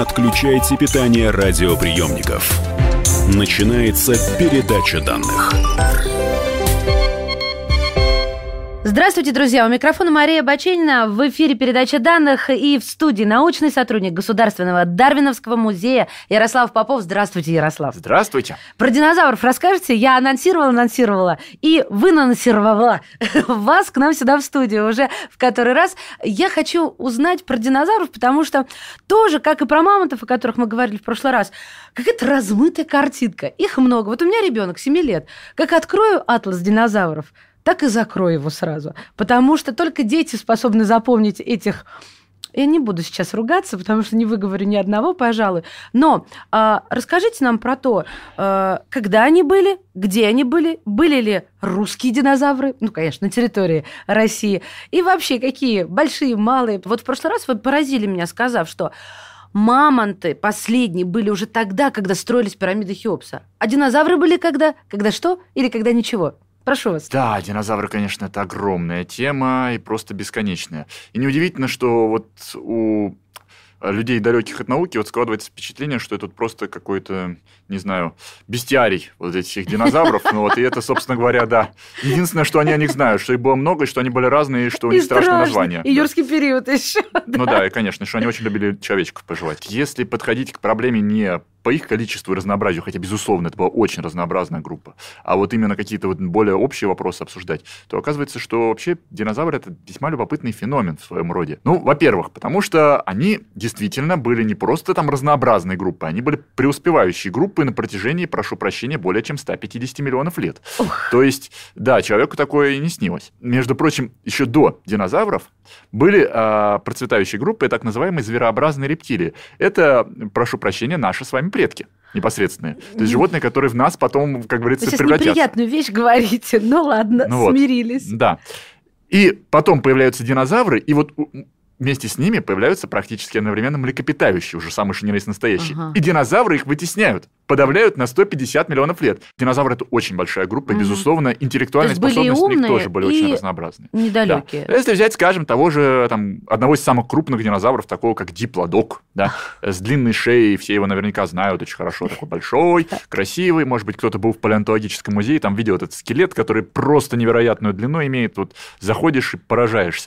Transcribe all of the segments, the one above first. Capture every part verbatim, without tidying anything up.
отключайте питание радиоприемников. Начинается передача данных. Здравствуйте, друзья! У микрофона Мария Баченина. В эфире передача данных и в студии научный сотрудник Государственного Дарвиновского музея Ярослав Попов. Здравствуйте, Ярослав. Здравствуйте. Про динозавров расскажете? Я анонсировала, анонсировала и вынонсировала вас к нам сюда в студию уже в который раз. Я хочу узнать про динозавров, потому что тоже, как и про мамонтов, о которых мы говорили в прошлый раз, какая-то размытая картинка. Их много. Вот у меня ребенок семи лет. Как открою атлас динозавров, так и закрою его сразу. Потому что только дети способны запомнить этих... Я не буду сейчас ругаться, потому что не выговорю ни одного, пожалуй. Но э, расскажите нам про то, э, когда они были, где они были, были ли русские динозавры, ну, конечно, на территории России, и вообще какие большие, малые. Вот в прошлый раз вы поразили меня, сказав, что мамонты последние были уже тогда, когда строились пирамиды Хеопса. А динозавры были когда? Когда что? Или когда ничего? Прошу вас. Да, динозавры, конечно, это огромная тема и просто бесконечная. И неудивительно, что вот у людей, далеких от науки, вот складывается впечатление, что это просто какой-то, не знаю, бестиарий вот этих динозавров. Ну вот, и это, собственно говоря, да. Единственное, что они о них знают, что их было много, и что они были разные, и что у них страшное название. И юрский период еще. Ну да, и, конечно, что они очень любили человечков пожевать. Если подходить к проблеме не по их количеству и разнообразию, хотя, безусловно, это была очень разнообразная группа, а вот именно какие-то вот более общие вопросы обсуждать, то оказывается, что вообще динозавры – это весьма любопытный феномен в своем роде. Ну, во-первых, потому что они действительно были не просто там разнообразные группы, они были преуспевающие группы на протяжении, прошу прощения, более чем ста пятидесяти миллионов лет. Ух. То есть, да, человеку такое и не снилось. Между прочим, еще до динозавров были э, процветающие группы, так называемые зверообразные рептилии. Это, прошу прощения, наши с вами предки непосредственные. То есть животные, которые в нас потом, как говорится, вы превратятся. Сейчас неприятную вещь говорите. Ну ладно, ну смирились. Вот, да. И потом появляются динозавры, и вот вместе с ними появляются практически одновременно млекопитающие, уже самые что ни на есть настоящие. Ага. И динозавры их вытесняют, подавляют на сто пятьдесят миллионов лет. Динозавры – это очень большая группа, и, безусловно, интеллектуальные способности у них тоже были очень разнообразные. Недалекие. Да. Если взять, скажем, того же, там, одного из самых крупных динозавров, такого как диплодок, да, с длинной шеей, все его наверняка знают очень хорошо, такой большой, красивый, может быть, кто-то был в палеонтологическом музее, там видел этот скелет, который просто невероятную длину имеет, вот заходишь и поражаешься.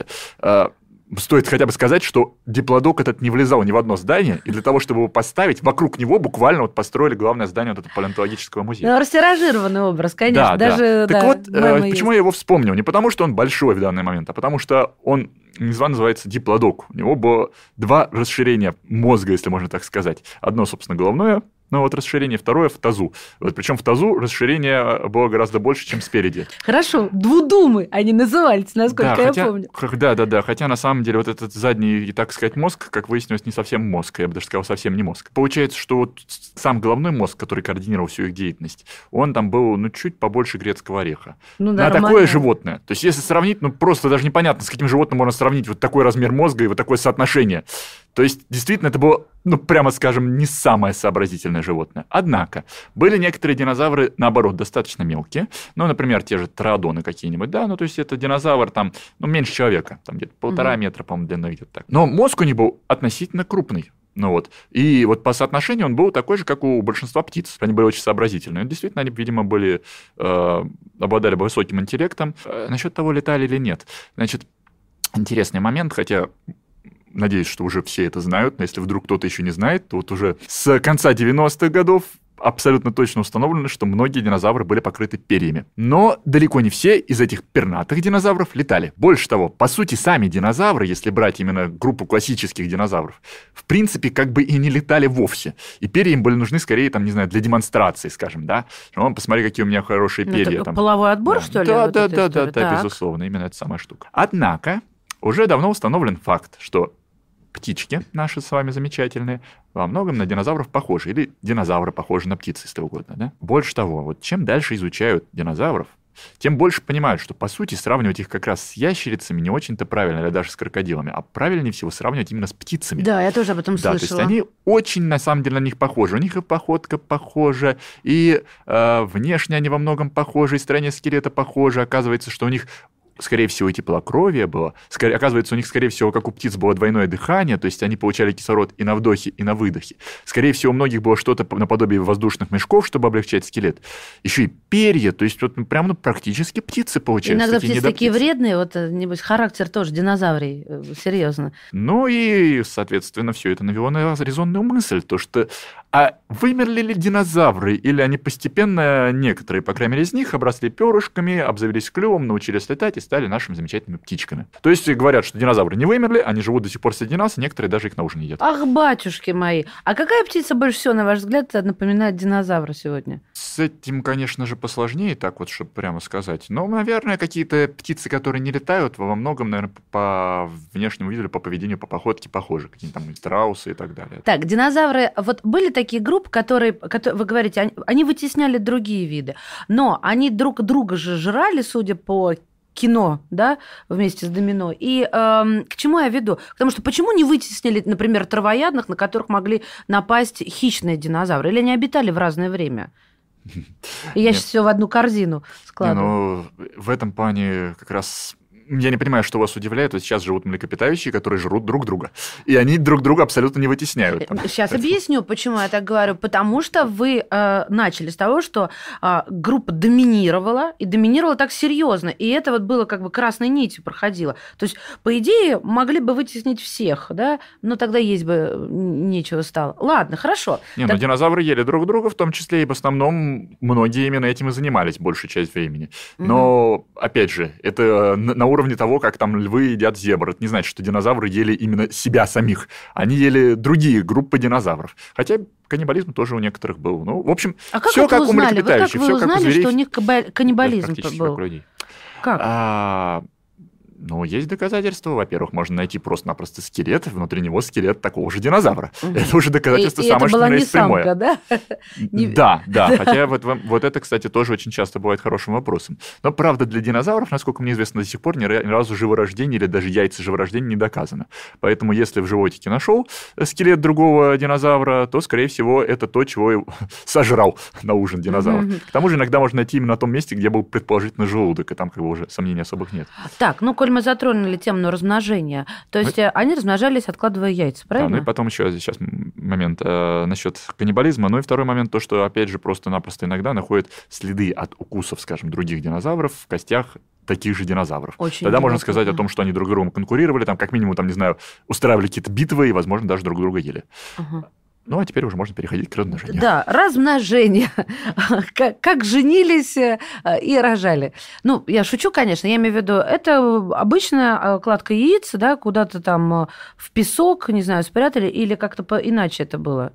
Стоит хотя бы сказать, что диплодок этот не влезал ни в одно здание, и для того, чтобы его поставить, вокруг него буквально вот построили главное здание вот этого палеонтологического музея. Ну, растиражированный образ, конечно. Да, даже, да. Да, так вот, э, почему есть. я его вспомнил? Не потому, что он большой в данный момент, а потому что он, называется диплодок. У него было два расширения мозга, если можно так сказать. Одно, собственно, головное, ну вот расширение, второе в тазу. Вот, причем в тазу расширение было гораздо больше, чем спереди. Хорошо, двудумы они назывались, насколько да, я хотя, помню. Да, да, да. Хотя на самом деле вот этот задний, так сказать, мозг, как выяснилось, не совсем мозг, я бы даже сказал, совсем не мозг. Получается, что вот сам головной мозг, который координировал всю их деятельность, он там был, ну, чуть побольше грецкого ореха. Ну, на нормально. Такое животное. То есть, если сравнить, ну, просто даже непонятно, с каким животным можно сравнить вот такой размер мозга и вот такое соотношение. То есть, действительно, это было, ну, прямо скажем, не самое сообразительное животное. Однако, были некоторые динозавры, наоборот, достаточно мелкие. Ну, например, те же тороодоны какие-нибудь, да, ну, то есть, это динозавр там, ну, меньше человека, там где-то полтора угу. метра, по-моему, длиной где-то так. Но мозг у них был относительно крупный. Ну вот. И вот по соотношению он был такой же, как у большинства птиц. Они были очень сообразительные. Действительно, они, видимо, были, э, обладали высоким интеллектом. Э, насчет того, летали или нет. Значит, интересный момент, хотя... Надеюсь, что уже все это знают, но если вдруг кто-то еще не знает, то вот уже с конца девяностых годов абсолютно точно установлено, что многие динозавры были покрыты перьями. Но далеко не все из этих пернатых динозавров летали. Больше того, по сути, сами динозавры, если брать именно группу классических динозавров, в принципе, как бы и не летали вовсе. И перья им были нужны скорее, там, не знаю, для демонстрации, скажем, да. Ну, посмотри, какие у меня хорошие ну, перья. Это там. Половой отбор, да. что ли? Да, вот да, да, да, да, безусловно, именно эта самая штука. Однако, уже давно установлен факт, что птички наши с вами замечательные во многом на динозавров похожи. Или динозавры похожи на птицы, если угодно. Да? Больше того, вот чем дальше изучают динозавров, тем больше понимают, что, по сути, сравнивать их как раз с ящерицами не очень-то правильно, или даже с крокодилами, а правильнее всего сравнивать именно с птицами. Да, я тоже об этом да, слышала. То есть они очень, на самом деле, на них похожи. У них и походка похожа, и э, внешне они во многом похожи, и строение скелета похоже. Оказывается, что у них скорее всего, и теплокровие было. Скорее, оказывается, у них, скорее всего, как у птиц было двойное дыхание, то есть они получали кислород и на вдохе, и на выдохе. Скорее всего, у многих было что-то наподобие воздушных мешков, чтобы облегчать скелет. Еще и перья, то есть вот прям ну, практически птицы получаются. Иногда такие птицы такие вредные, вот, небось, характер тоже динозаврий, серьезно. Ну и, соответственно, все это навело на резонную мысль, то что а вымерли ли динозавры, или они постепенно, некоторые, по крайней мере, из них обросли перышками, обзавелись клювом, научились летать и стали нашими замечательными птичками. То есть говорят, что динозавры не вымерли, они живут до сих пор среди нас, и некоторые даже их на ужин едят. Ах, батюшки мои! А какая птица больше всего, на ваш взгляд, напоминает динозавра сегодня? С этим, конечно же, посложнее, так вот, чтобы прямо сказать. Но, наверное, какие-то птицы, которые не летают, во многом, наверное, по внешнему виду, по поведению, по походке похожи. Какие-то там страусы и так далее. Так, динозавры, вот были такие группы, которые, которые вы говорите, они, они вытесняли другие виды, но они друг друга же жрали, судя по кино, да, вместе с домино. И эм, к чему я веду? Потому что почему не вытеснили, например, травоядных, на которых могли напасть хищные динозавры? Или они обитали в разное время? И я сейчас все в одну корзину складываю. Не, ну, в этом плане как раз... Я не понимаю, что вас удивляет. Вот сейчас живут млекопитающие, которые жрут друг друга. И они друг друга абсолютно не вытесняют. Там. Сейчас объясню, почему я так говорю. Потому что вы э, начали с того, что э, группа доминировала, и доминировала так серьезно. И это вот было как бы красной нитью проходило. То есть, по идее, могли бы вытеснить всех, да? Но тогда есть бы нечего стало. Ладно, хорошо. Не, так... ну динозавры ели друг друга, в том числе и в основном многие именно этим и занимались большую часть времени. Но, угу. опять же, это на уровне уровне того, как там львы едят зебр. Это не значит, что динозавры ели именно себя самих. Они ели другие группы динозавров. Хотя каннибализм тоже у некоторых был. Ну, в общем, а как все как узнали? у млекопитающих, все как у зверей. Что у них каннибализм да, был? Как у людей. Как? А... Ну, есть доказательства. Во-первых, можно найти просто-напросто скелет, внутри него скелет такого же динозавра. Угу. Это уже доказательство и, самое, и что это была на не есть прямое. Самка, да? Да, да. Хотя вот, вот это, кстати, тоже очень часто бывает хорошим вопросом. Но, правда, для динозавров, насколько мне известно, до сих пор ни разу живорождение или даже яйца живорождения не доказано. Поэтому, если в животике нашел скелет другого динозавра, то, скорее всего, это то, чего сожрал на ужин динозавр. Угу. К тому же иногда можно найти именно на том месте, где был предположительно желудок, и там как бы уже сомнений особых нет. Так, ну, коль мы затронули тему размножения. То есть ну, они размножались, откладывая яйца, правильно? Да, ну и потом еще сейчас момент э, насчет каннибализма. Ну и второй момент, то, что, опять же, просто-напросто иногда находят следы от укусов, скажем, других динозавров в костях таких же динозавров. Очень Тогда можно сказать о том, что они друг с другом конкурировали, там, как минимум, там, не знаю, устраивали какие-то битвы и, возможно, даже друг друга ели. Угу. Ну, а теперь уже можно переходить к размножению. Да, размножение. как, как женились и рожали. Ну, я шучу, конечно, я имею в виду, это обычная кладка яиц, да, куда-то там в песок, не знаю, спрятали, или как-то иначе это было?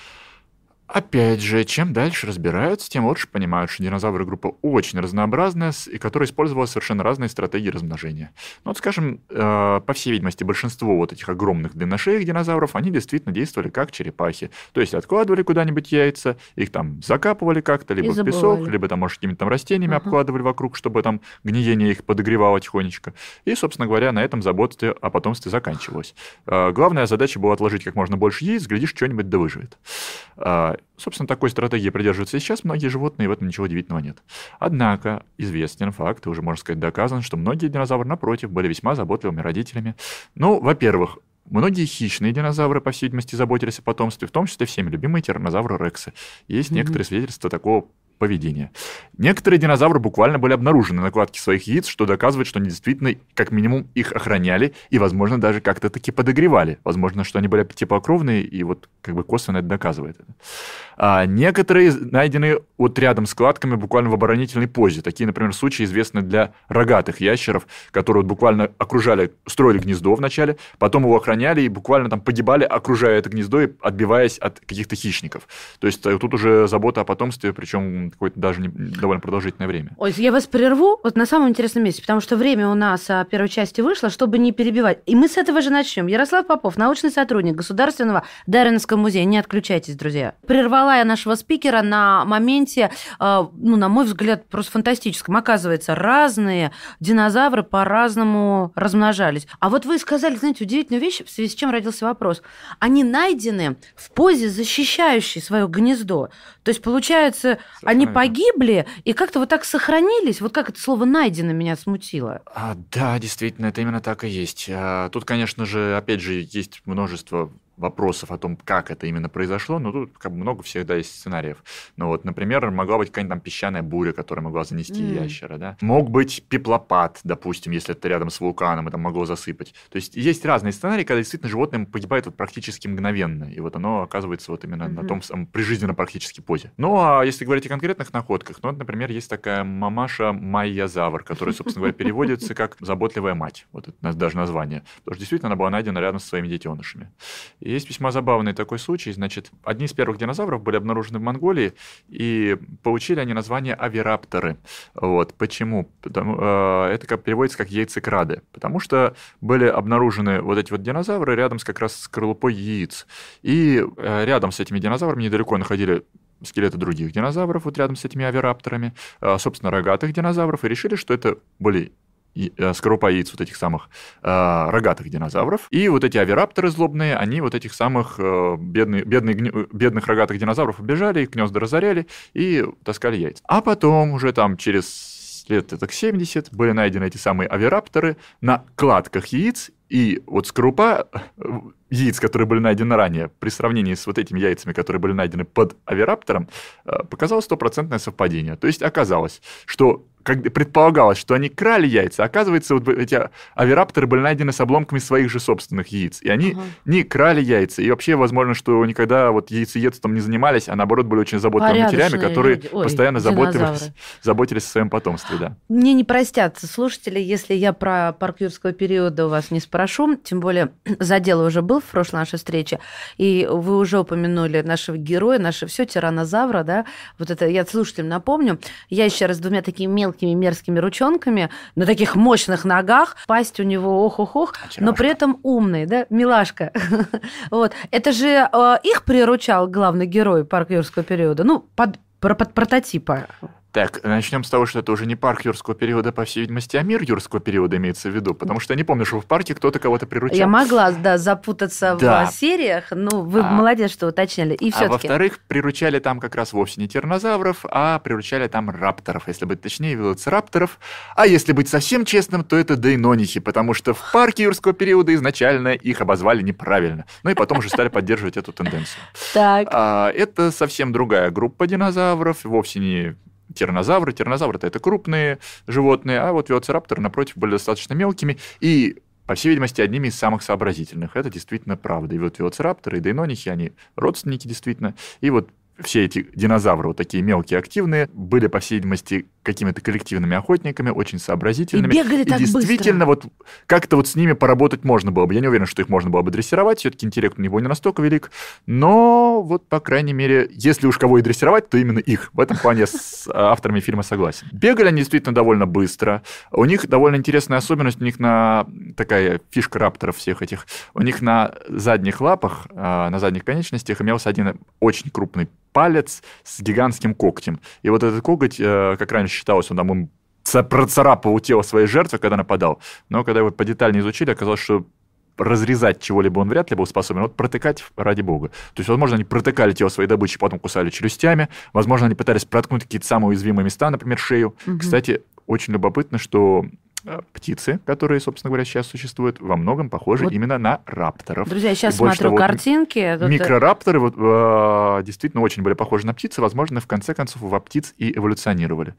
Опять же, чем дальше разбираются, тем лучше понимают, что динозавры группа очень разнообразная, и которая использовала совершенно разные стратегии размножения. Ну, вот, скажем, по всей видимости, большинство вот этих огромных длинношеек динозавров, они действительно действовали как черепахи. То есть откладывали куда-нибудь яйца, их там закапывали как-то, либо в песок, либо там, может, какими-то там растениями uh-huh. обкладывали вокруг, чтобы там гниение их подогревало тихонечко. И, собственно говоря, на этом забота о потомстве заканчивалась. Главная задача была отложить как можно больше яиц, глядишь, что-нибудь да выживет. Собственно, такой стратегии придерживаются и сейчас многие животные, и в этом ничего удивительного нет. Однако известен факт, и уже, можно сказать, доказан, что многие динозавры, напротив, были весьма заботливыми родителями. Ну, во-первых, многие хищные динозавры, по всей видимости, заботились о потомстве, в том числе всеми любимые тираннозавры рексы. Есть mm-hmm. некоторые свидетельства такого поведения. Некоторые динозавры буквально были обнаружены на кладке своих яиц, что доказывает, что они действительно, как минимум, их охраняли и, возможно, даже как-то таки подогревали. Возможно, что они были теплокровные, и вот как бы косвенно это доказывает. А некоторые найдены вот рядом с кладками буквально в оборонительной позе. Такие, например, случаи известны для рогатых ящеров, которые вот буквально окружали, строили гнездо вначале, потом его охраняли и буквально там погибали, окружая это гнездо и отбиваясь от каких-то хищников. То есть тут уже забота о потомстве, причем какое-то даже не, довольно продолжительное время. Ой, я вас прерву вот на самом интересном месте, потому что время у нас о первой части вышло, чтобы не перебивать. И мы с этого же начнем. Ярослав Попов, научный сотрудник Государственного Дарвиновского музея. Не отключайтесь, друзья. Прервала я нашего спикера на моменте, ну, на мой взгляд, просто фантастическом. Оказывается, разные динозавры по-разному размножались. А вот вы сказали, знаете, удивительную вещь, в связи с чем родился вопрос. Они найдены в позе, защищающей свое гнездо. То есть, получается, они они погибли и как-то вот так сохранились? Вот как это слово «найдено» меня смутило. А, да, действительно, это именно так и есть. А, тут, конечно же, опять же, есть множество вопросов о том, как это именно произошло, но тут как бы много всегда есть сценариев. Ну вот, например, могла быть какая-нибудь там песчаная буря, которая могла занести mm. ящера, да. Мог быть пеплопад, допустим, если это рядом с вулканом, и там могло засыпать. То есть есть разные сценарии, когда действительно животное погибает вот практически мгновенно, и вот оно оказывается вот именно mm-hmm. на том самом прижизненно практически позе. Ну, а если говорить о конкретных находках, ну, вот, например, есть такая мамаша майязавр, которая, собственно говоря, переводится как «заботливая мать». Вот это даже название. Потому что действительно она была найдена рядом со своими детенышами. Есть весьма забавный такой случай. Значит, одни из первых динозавров были обнаружены в Монголии, и получили они название авирапторы. Вот. Почему? Потому, э, это как, переводится как яйцекрады. Потому что были обнаружены вот эти вот динозавры рядом с как раз скорлупой яиц. И э, рядом с этими динозаврами недалеко находили скелеты других динозавров, вот рядом с этими авирапторами, э, собственно, рогатых динозавров, и решили, что это были скорлупа яиц вот этих самых э, рогатых динозавров. И вот эти авирапторы злобные, они вот этих самых э, бедных, бедных, бедных рогатых динозавров обижали, их гнезда разоряли и таскали яйца. А потом уже там через лет так семьдесят были найдены эти самые авирапторы на кладках яиц, и вот скорлупа яиц, которые были найдены ранее, при сравнении с вот этими яйцами, которые были найдены под авираптором, показалось стопроцентное совпадение. То есть оказалось, что как предполагалось, что они крали яйца, оказывается, вот эти авирапторы были найдены с обломками своих же собственных яиц, и они ага. не крали яйца. И вообще, возможно, что никогда вот яйцеедством не занимались, а наоборот были очень заботливыми матерями, которые Ой, постоянно заботились, заботились о своем потомстве. Да. Мне не простят слушатели, если я про парк юрского периода у вас не спрошу, тем более задел уже был в прошлой нашей встрече, и вы уже упомянули нашего героя, наше все тираннозавра, да, вот это я слушателям напомню, я еще раз с двумя такими мелкими мерзкими ручонками, на таких мощных ногах, пасть у него ох-ох-ох, но при этом умный, да, милашка. Вот. Это же э, их приручал главный герой парка юрского периода, ну, под, под прототипа. Так, начнем с того, что это уже не парк юрского периода, по всей видимости, а мир юрского периода имеется в виду, потому что я не помню, что в парке кто-то кого-то приручал. Я могла, да, запутаться да. в сериях, ну, вы а, молодец, что уточнили. И а во-вторых, приручали там как раз вовсе не тираннозавров, а приручали там рапторов, если быть точнее, велоцирапторов. А если быть совсем честным, то это дейнонихи, потому что в парке юрского периода изначально их обозвали неправильно. Ну и потом уже стали поддерживать эту тенденцию. Так. А, это совсем другая группа динозавров, вовсе не тираннозавры. Тираннозавры-то это крупные животные, а вот велоцирапторы, напротив, были достаточно мелкими и, по всей видимости, одними из самых сообразительных. Это действительно правда. И вот велоцирапторы, и дейнонихи, они родственники действительно. И вот все эти динозавры, вот такие мелкие, активные, были, по всей видимости, какими-то коллективными охотниками, очень сообразительными. И бегали так быстро. И действительно, вот как-то вот с ними поработать можно было бы. Я не уверен, что их можно было бы дрессировать, все-таки интеллект у него не настолько велик. Но вот, по крайней мере, если уж кого и дрессировать, то именно их. В этом плане с авторами фильма согласен. Бегали они действительно довольно быстро. У них довольно интересная особенность, у них на такая фишка рапторов всех этих, у них на задних лапах, на задних конечностях имелся один очень крупный палец с гигантским когтем. И вот этот коготь, как раньше считалось, он там им процарапывал тело своей жертвы, когда нападал. Но когда его подетальнее изучили, оказалось, что разрезать чего-либо он вряд ли был способен, вот протыкать ради бога. То есть, возможно, они протыкали тело своей добычи, потом кусали челюстями, возможно, они пытались проткнуть какие-то самые уязвимые места, например, шею. Угу. Кстати, очень любопытно, что птицы, которые, собственно говоря, сейчас существуют, во многом похожи вот. Именно на рапторов. Друзья, я сейчас смотрю того, картинки. Вот микрорапторы вот, э, действительно очень были похожи на птицы, возможно, в конце концов во птиц и эволюционировали.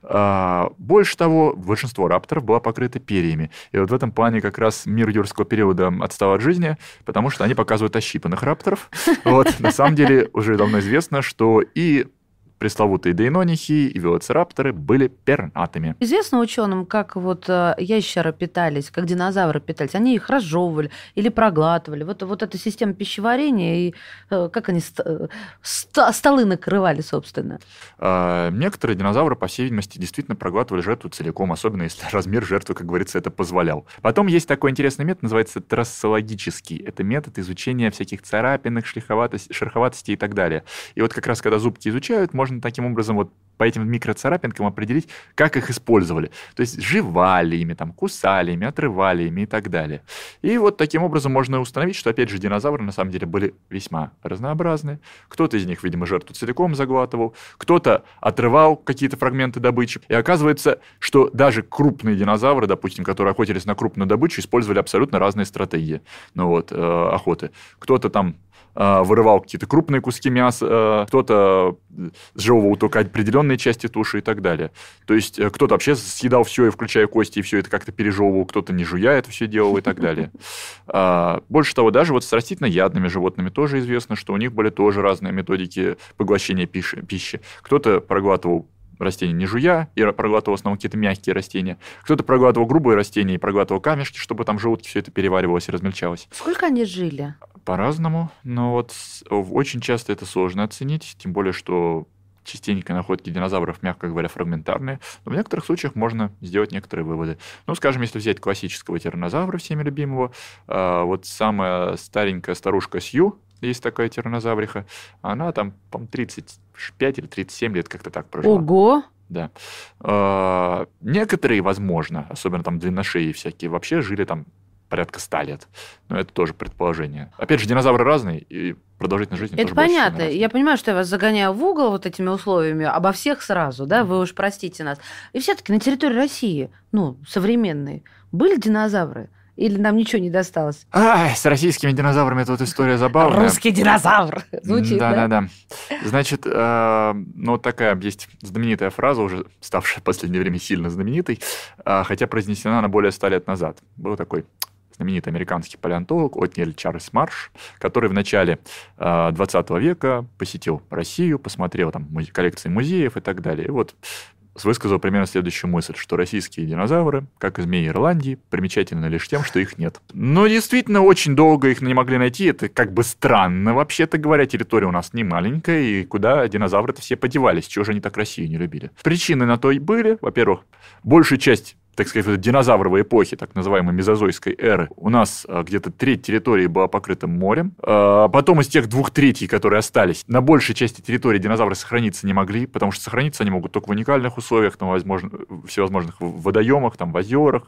Э, больше того, большинство рапторов было покрыто перьями. И вот в этом плане как раз мир юрского периода отстал от жизни, потому что они показывают ощипанных рапторов. На самом деле уже давно известно, что и пресловутые дейнонихи и велоцирапторы были пернатыми. Известно ученым, как вот ящеры питались, как динозавры питались. Они их разжевывали или проглатывали. Вот, вот эта система пищеварения, и как они ст- ст- столы накрывали, собственно. А, некоторые динозавры, по всей видимости, действительно проглатывали жертву целиком, особенно если размер жертвы, как говорится, это позволял. Потом есть такой интересный метод, называется трассологический. Это метод изучения всяких царапинок, шероховатостей и так далее. И вот как раз, когда зубки изучают, можно можно таким образом вот по этим микроцарапинкам определить, как их использовали. То есть жевали ими, там, кусали ими, отрывали ими и так далее. И вот таким образом можно установить, что, опять же, динозавры на самом деле были весьма разнообразны. Кто-то из них, видимо, жертву целиком заглатывал, кто-то отрывал какие-то фрагменты добычи. И оказывается, что даже крупные динозавры, допустим, которые охотились на крупную добычу, использовали абсолютно разные стратегии, ну, вот, э, охоты. Кто-то там вырывал какие-то крупные куски мяса, кто-то сжевывал только определенные части туши и так далее. То есть кто-то вообще съедал все, и включая кости, и все это как-то пережевывал, кто-то не жуя это все делал и так далее. Больше того, даже вот с растительноядными животными тоже известно, что у них были тоже разные методики поглощения пищи. Кто-то проглатывал растения не жуя, и проглатывал в основном какие-то мягкие растения. Кто-то проглатывал грубые растения и проглатывал камешки, чтобы там в желудке все это переваривалось и размельчалось. Сколько они жили? По-разному, но вот очень часто это сложно оценить, тем более, что частенько находки динозавров, мягко говоря, фрагментарные, но в некоторых случаях можно сделать некоторые выводы. Ну, скажем, если взять классического тираннозавра, всеми любимого, вот самая старенькая старушка Сью, есть такая тираннозавриха, она там, по-моему, тридцать пять или тридцать семь лет как-то так прожила. Ого! Да. Некоторые, возможно, особенно там длинношеи всякие, вообще жили там порядка ста лет. Но это тоже предположение. Опять же, динозавры разные, и продолжительность жизни это тоже понятно. больше. Я понимаю, что я вас загоняю в угол вот этими условиями, обо всех сразу, да, вы уж простите нас. И все-таки на территории России, ну, современной, были динозавры? Или нам ничего не досталось? Ай, с российскими динозаврами тут история забавная. Русский динозавр. Звучит, да? Да-да-да. Значит, э, ну, вот такая есть знаменитая фраза, уже ставшая в последнее время сильно знаменитой, э, хотя произнесена она более ста лет назад. Был такой знаменитый американский палеонтолог Отниель Чарльз Марш, который в начале э, двадцатого века посетил Россию, посмотрел там музе- коллекции музеев и так далее. И вот высказал примерно следующую мысль, что российские динозавры, как и змеи Ирландии, примечательны лишь тем, что их нет. Но действительно, очень долго их не могли найти. Это как бы странно, вообще-то говоря. Территория у нас не маленькая, и куда динозавры-то все подевались? Чего же они так Россию не любили? Причины на то и были. Во-первых, большая часть, так сказать, динозавровой эпохи, так называемой мезозойской эры, у нас где-то треть территории была покрыта морем. Потом из тех двух третей, которые остались, на большей части территории динозавры сохраниться не могли, потому что сохраниться они могут только в уникальных условиях, на возможно, всевозможных водоемах, там, в озерах,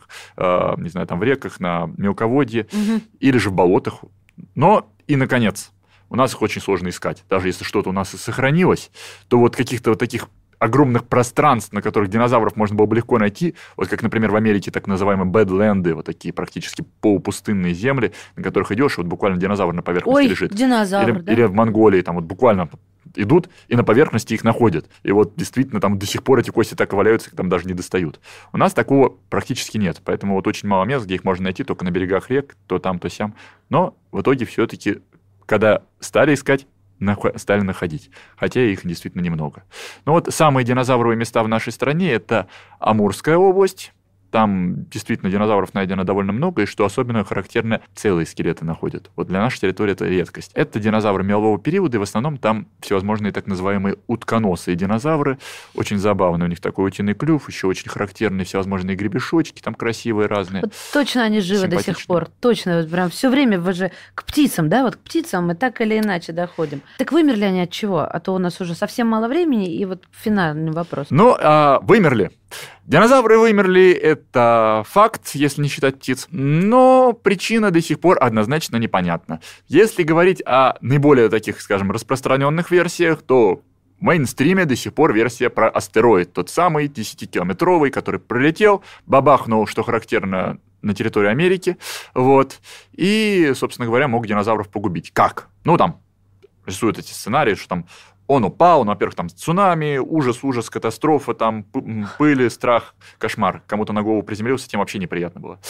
не знаю, там, в реках, на мелководье, угу. или же в болотах. Но и, наконец, у нас их очень сложно искать. Даже если что-то у нас и сохранилось, то вот каких-то вот таких огромных пространств, на которых динозавров можно было бы легко найти, вот как, например, в Америке так называемые бэдленды, вот такие практически полупустынные земли, на которых идешь, вот буквально динозавр на поверхности Ой, лежит. Динозавр, или, да? или в Монголии там вот буквально идут и на поверхности их находят. И вот действительно там до сих пор эти кости так и валяются, их там даже не достают. У нас такого практически нет, поэтому вот очень мало мест, где их можно найти, только на берегах рек, то там, то сям. Но в итоге все-таки, когда стали искать, стали находить, хотя их действительно немного. Но вот самые динозавровые места в нашей стране – это Амурская область. Там действительно динозавров найдено довольно много, и что особенно характерно, целые скелеты находят. Вот для нашей территории это редкость. Это динозавры мелового периода, и в основном там всевозможные так называемые утконосые динозавры. Очень забавно, у них такой утиный клюв, еще очень характерные всевозможные гребешочки, там красивые разные. Вот точно они живы до сих пор, точно, вот прям все время вы же к птицам, да, вот к птицам мы так или иначе доходим. Так вымерли они от чего? А то у нас уже совсем мало времени, и вот финальный вопрос. Ну, а, вымерли. Динозавры вымерли, это факт, если не считать птиц, но причина до сих пор однозначно непонятна. Если говорить о наиболее таких, скажем, распространенных версиях, то в мейнстриме до сих пор версия про астероид, тот самый десятикилометровый, который пролетел, бабахнул, что характерно, на территории Америки, вот, и, собственно говоря, мог динозавров погубить. Как? Ну, там рисуют эти сценарии, что там он упал, ну, во-первых, там цунами, ужас, ужас, катастрофа, там пыли, страх, кошмар. Кому-то на голову приземлился, тем вообще неприятно было.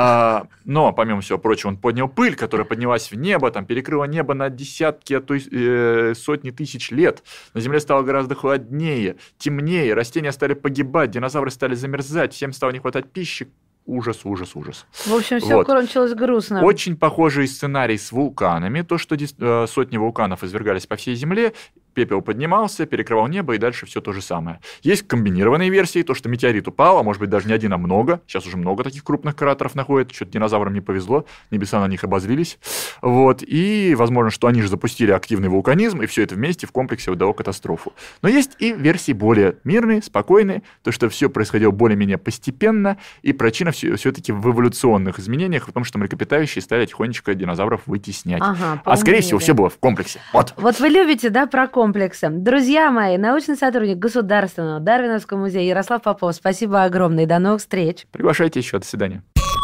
А, но, помимо всего прочего, он поднял пыль, которая поднялась в небо, там перекрыла небо на десятки, а то и э, сотни тысяч лет. На Земле стало гораздо холоднее, темнее, растения стали погибать, динозавры стали замерзать, всем стало не хватать пищи. Ужас, ужас, ужас. В общем, все вот. кончилось грустно. Очень похожий сценарий с вулканами. То, что сотни вулканов извергались по всей Земле, пепел поднимался, перекрывал небо, и дальше все то же самое. Есть комбинированные версии, то, что метеорит упал, а может быть даже не один, а много. Сейчас уже много таких крупных кратеров находят, что-то динозаврам не повезло, небеса на них обозлились. Вот. И возможно, что они же запустили активный вулканизм, и все это вместе в комплексе дало катастрофу. Но есть и версии более мирные, спокойные, то, что все происходило более-менее постепенно, и причина все-таки в эволюционных изменениях, в том, что млекопитающие стали тихонечко динозавров вытеснять. Ага, а скорее всего, все было в комплексе. Вот. Вот вы любите, да, про комплексы. Друзья мои, научный сотрудник Государственного Дарвиновского музея Ярослав Попов, спасибо огромное и до новых встреч. Приглашайте еще. До свидания.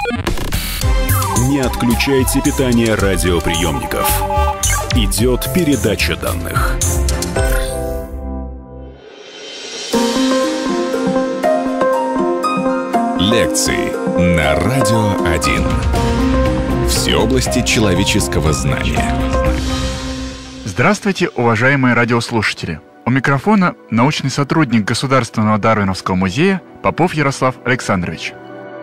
Не отключайте питание радиоприемников. Идет передача данных. Лекции на Радио один. Все области человеческого знания. Здравствуйте, уважаемые радиослушатели. У микрофона научный сотрудник Государственного Дарвиновского музея Попов Ярослав Александрович.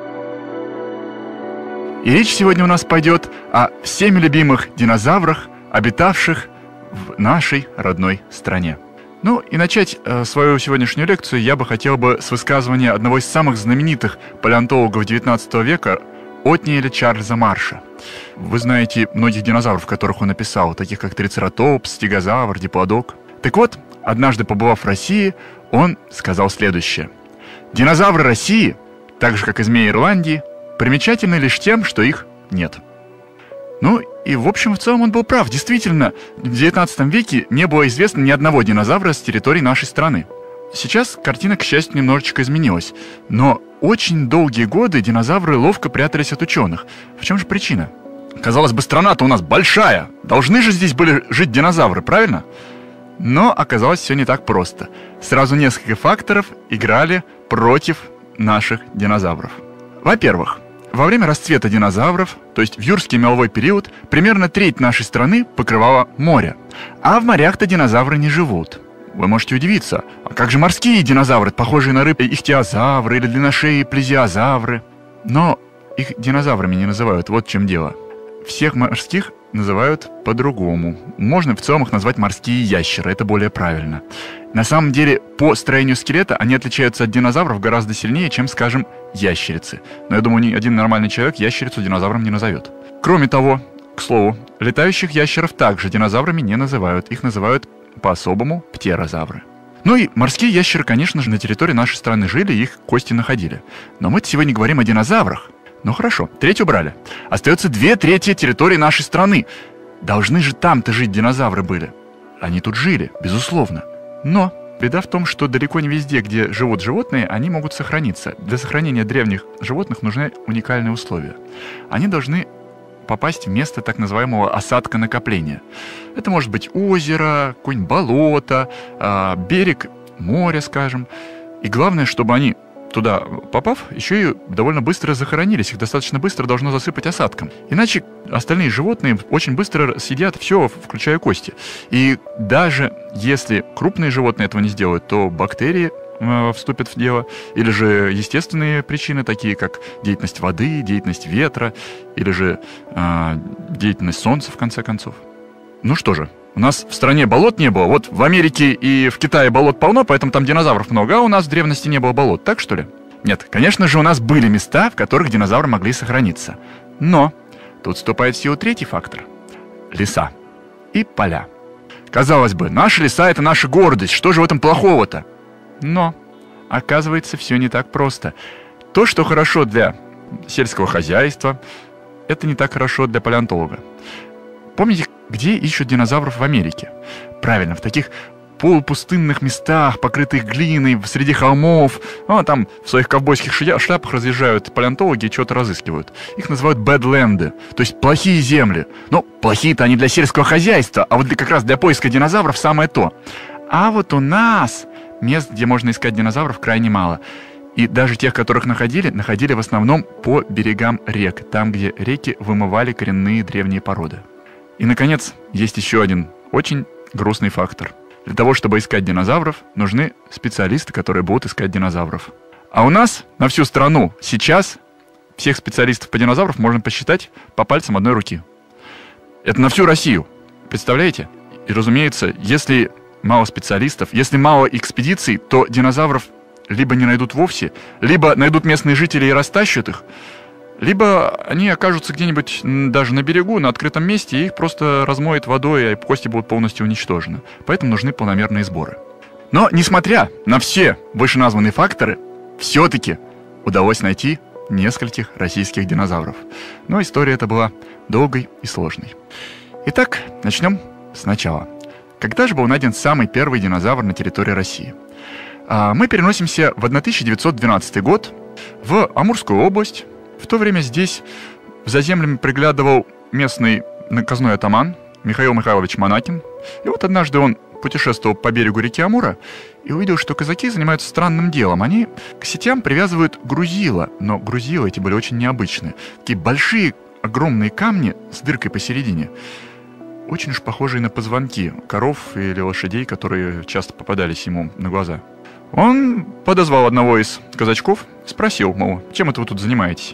И речь сегодня у нас пойдет о всеми любимых динозаврах, обитавших в нашей родной стране. Ну и начать э, свою сегодняшнюю лекцию я бы хотел бы с высказывания одного из самых знаменитых палеонтологов девятнадцатого века, Отниэля Чарльза Марша. Вы знаете многих динозавров, которых он написал, таких как Трицератопс, Стегозавр, Диплодок. Так вот, однажды побывав в России, он сказал следующее. «Динозавры России, так же как и змеи Ирландии, примечательны лишь тем, что их нет». Ну, и в общем, в целом он был прав. Действительно, в девятнадцатом веке не было известно ни одного динозавра с территории нашей страны. Сейчас картина, к счастью, немножечко изменилась. Но очень долгие годы динозавры ловко прятались от ученых. В чем же причина? Казалось бы, страна-то у нас большая. Должны же здесь были жить динозавры, правильно? Но оказалось все не так просто. Сразу несколько факторов играли против наших динозавров. Во-первых, во время расцвета динозавров, то есть в юрский меловой период, примерно треть нашей страны покрывало море. А в морях-то динозавры не живут. Вы можете удивиться, а как же морские динозавры, похожие на рыб, ихтиозавры или длинношеи плезиозавры? Но их динозаврами не называют, вот в чем дело. Всех морских называют по-другому. Можно в целом их назвать морские ящеры, это более правильно. На самом деле, по строению скелета они отличаются от динозавров гораздо сильнее, чем, скажем, ящерицы. Но я думаю, ни один нормальный человек ящерицу динозавром не назовет. Кроме того, к слову, летающих ящеров также динозаврами не называют. Их называют по-особому птерозавры. Ну и морские ящеры, конечно же, на территории нашей страны жили, их кости находили. Но мы сегодня говорим о динозаврах. Ну хорошо, треть убрали. Остается две трети территории нашей страны. Должны же там-то жить динозавры были. Они тут жили, безусловно. Но беда в том, что далеко не везде, где живут животные, они могут сохраниться. Для сохранения древних животных нужны уникальные условия. Они должны попасть в место так называемого осадка накопления. Это может быть озеро, какое-нибудь болото, берег моря, скажем. И главное, чтобы они, туда попав, еще и довольно быстро захоронились. Их достаточно быстро должно засыпать осадком. Иначе остальные животные очень быстро съедят все, включая кости. И даже если крупные животные этого не сделают, то бактерии э, вступят в дело. Или же естественные причины, такие как деятельность воды, деятельность ветра, или же э, деятельность солнца, в конце концов. Ну что же, у нас в стране болот не было. Вот в Америке и в Китае болот полно, поэтому там динозавров много, а у нас в древности не было болот, так что ли? Нет, конечно же, у нас были места, в которых динозавры могли сохраниться. Но тут вступает в силу третий фактор – леса и поля. Казалось бы, наши леса – это наша гордость, что же в этом плохого-то? Но, оказывается, все не так просто. То, что хорошо для сельского хозяйства, это не так хорошо для палеонтолога. Помните, где ищут динозавров в Америке? Правильно, в таких полупустынных местах, покрытых глиной, среди холмов. А, там в своих ковбойских шляпах разъезжают палеонтологи и что-то разыскивают. Их называют бэдленды, то есть плохие земли. Но плохие-то они для сельского хозяйства, а вот для, как раз для поиска динозавров самое то. А вот у нас мест, где можно искать динозавров, крайне мало. И даже тех, которых находили, находили в основном по берегам рек, там, где реки вымывали коренные древние породы. И, наконец, есть еще один очень грустный фактор. Для того, чтобы искать динозавров, нужны специалисты, которые будут искать динозавров. А у нас на всю страну сейчас всех специалистов по динозаврам можно посчитать по пальцам одной руки. Это на всю Россию. Представляете? И, разумеется, если мало специалистов, если мало экспедиций, то динозавров либо не найдут вовсе, либо найдут местные жители и растащат их, либо они окажутся где-нибудь даже на берегу, на открытом месте, и их просто размоет водой, а кости будут полностью уничтожены. Поэтому нужны планомерные сборы. Но, несмотря на все вышеназванные факторы, все-таки удалось найти нескольких российских динозавров. Но история эта была долгой и сложной. Итак, начнем сначала. Когда же был найден самый первый динозавр на территории России? Мы переносимся в тысяча девятьсот двенадцатый год, в Амурскую область. В то время здесь за землями приглядывал местный наказной атаман Михаил Михайлович Монакин. И вот однажды он путешествовал по берегу реки Амура и увидел, что казаки занимаются странным делом. Они к сетям привязывают грузила, но грузила эти были очень необычные. Такие большие, огромные камни с дыркой посередине, очень уж похожие на позвонки коров или лошадей, которые часто попадались ему на глаза. Он подозвал одного из казачков, спросил, мол, чем это вы тут занимаетесь?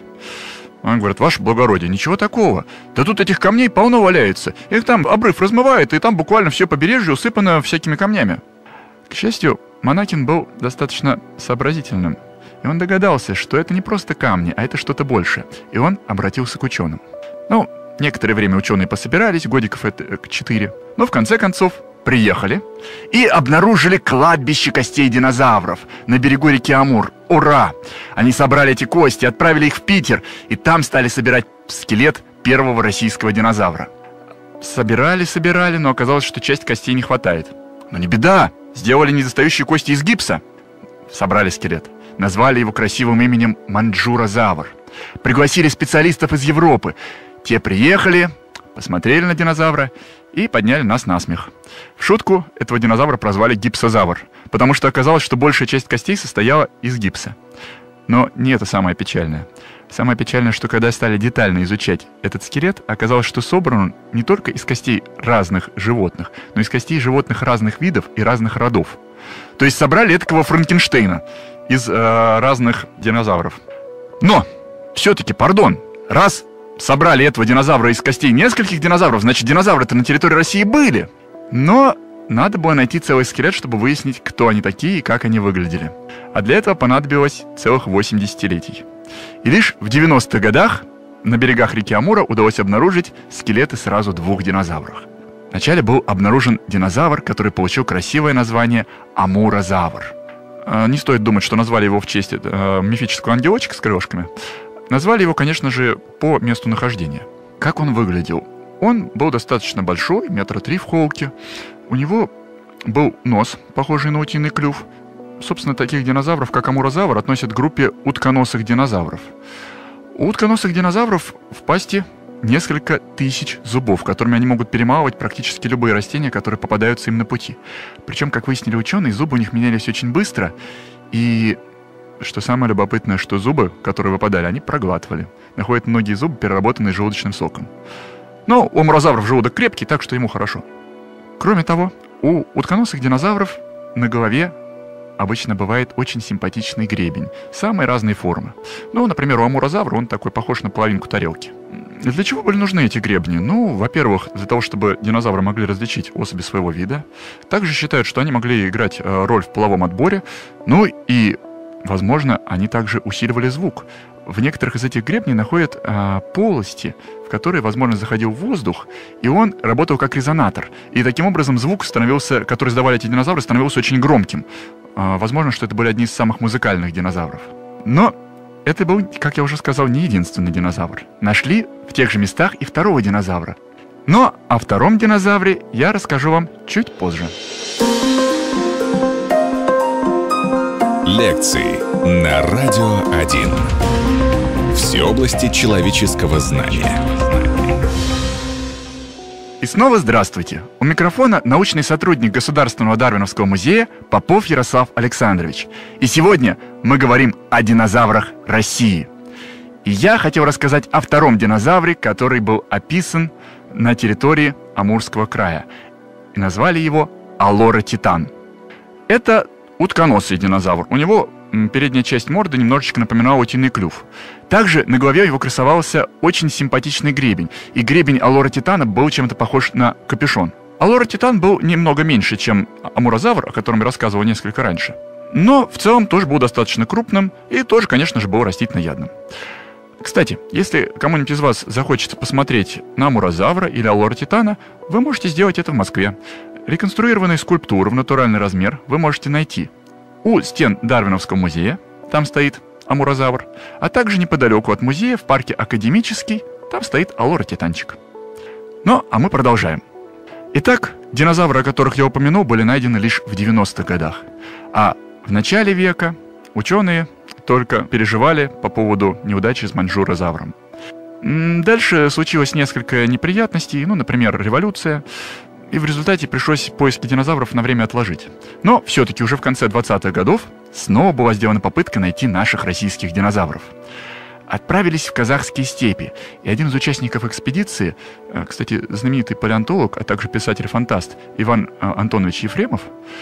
Он говорит: ваше благородие, ничего такого. Да тут этих камней полно валяется. Их там обрыв размывает, и там буквально все побережье усыпано всякими камнями. К счастью, Монакин был достаточно сообразительным. И он догадался, что это не просто камни, а это что-то большее. И он обратился к ученым. Ну, некоторое время ученые пособирались, годиков это четыре. Но в конце концов приехали и обнаружили кладбище костей динозавров на берегу реки Амур. Ура! Они собрали эти кости, отправили их в Питер, и там стали собирать скелет первого российского динозавра. Собирали, собирали, но оказалось, что часть костей не хватает. Но не беда, сделали недостающие кости из гипса. Собрали скелет, назвали его красивым именем Маньчжурозавр. Пригласили специалистов из Европы. Те приехали, посмотрели на динозавра и подняли нас на смех. В шутку этого динозавра прозвали гипсозавр, потому что оказалось, что большая часть костей состояла из гипса. Но не это самое печальное. Самое печальное, что когда стали детально изучать этот скелет, оказалось, что собран он не только из костей разных животных, но и из костей животных разных видов и разных родов. То есть собрали этакого Франкенштейна из э, разных динозавров. Но все-таки, пардон, раз собрали этого динозавра из костей нескольких динозавров, значит, динозавры-то на территории России были. Но надо было найти целый скелет, чтобы выяснить, кто они такие и как они выглядели. А для этого понадобилось целых восемь десятилетий. И лишь в девяностых годах на берегах реки Амура удалось обнаружить скелеты сразу двух динозавров. Вначале был обнаружен динозавр, который получил красивое название Амурозавр. Не стоит думать, что назвали его в честь э, мифического ангелочка с крылышками. Назвали его, конечно же, по месту нахождения. Как он выглядел? Он был достаточно большой, метра три в холке. У него был нос, похожий на утиный клюв. Собственно, таких динозавров, как амурозавр, относят к группе утконосых динозавров. У утконосых динозавров в пасти несколько тысяч зубов, которыми они могут перемалывать практически любые растения, которые попадаются им на пути. Причем, как выяснили ученые, зубы у них менялись очень быстро. И что самое любопытное, что зубы, которые выпадали, они проглатывали. Находят многие зубы, переработанные желудочным соком. Но у амурозавров желудок крепкий, так что ему хорошо. Кроме того, у утконосых динозавров на голове обычно бывает очень симпатичный гребень, самой разной формы. Ну, например, у амурозавра он такой похож на половинку тарелки. Для чего были нужны эти гребни? Ну, во-первых, для того, чтобы динозавры могли различить особи своего вида. Также считают, что они могли играть роль в половом отборе. Ну и, возможно, они также усиливали звук. В некоторых из этих гребней находят а, полости, в которые, возможно, заходил воздух, и он работал как резонатор. И таким образом звук, становился, который издавали эти динозавры, становился очень громким. А, возможно, что это были одни из самых музыкальных динозавров. Но это был, как я уже сказал, не единственный динозавр. Нашли в тех же местах и второго динозавра. Но о втором динозавре я расскажу вам чуть позже. Лекции на Радио один. Все области человеческого знания. И снова здравствуйте. У микрофона научный сотрудник Государственного Дарвиновского музея Попов Ярослав Александрович. И сегодня мы говорим о динозаврах России. И я хотел рассказать о втором динозавре, который был описан на территории Амурского края. И назвали его Аллоротитан. Это утконосый динозавр. У него передняя часть морды немножечко напоминала утиный клюв. Также на голове его красовался очень симпатичный гребень. И гребень Аллоротитана был чем-то похож на капюшон. Аллоротитан был немного меньше, чем амурозавр, о котором я рассказывал несколько раньше. Но в целом тоже был достаточно крупным и тоже, конечно же, был растительноядным. Кстати, если кому-нибудь из вас захочется посмотреть на амурозавра или аллоротитана, вы можете сделать это в Москве. Реконструированные скульптуры в натуральный размер вы можете найти у стен Дарвиновского музея, там стоит амурозавр, а также неподалеку от музея в парке Академический, там стоит аллоротитанчик. Ну, а мы продолжаем. Итак, динозавры, о которых я упомянул, были найдены лишь в девяностых годах. А в начале века ученые только переживали по поводу неудачи с маньчжурозавром. Дальше случилось несколько неприятностей, ну, например, революция, и в результате пришлось поиски динозавров на время отложить. Но все-таки уже в конце двадцатых годов снова была сделана попытка найти наших российских динозавров. Отправились в казахские степи, и один из участников экспедиции, кстати, знаменитый палеонтолог, а также писатель-фантаст Иван Антонович Ефремов,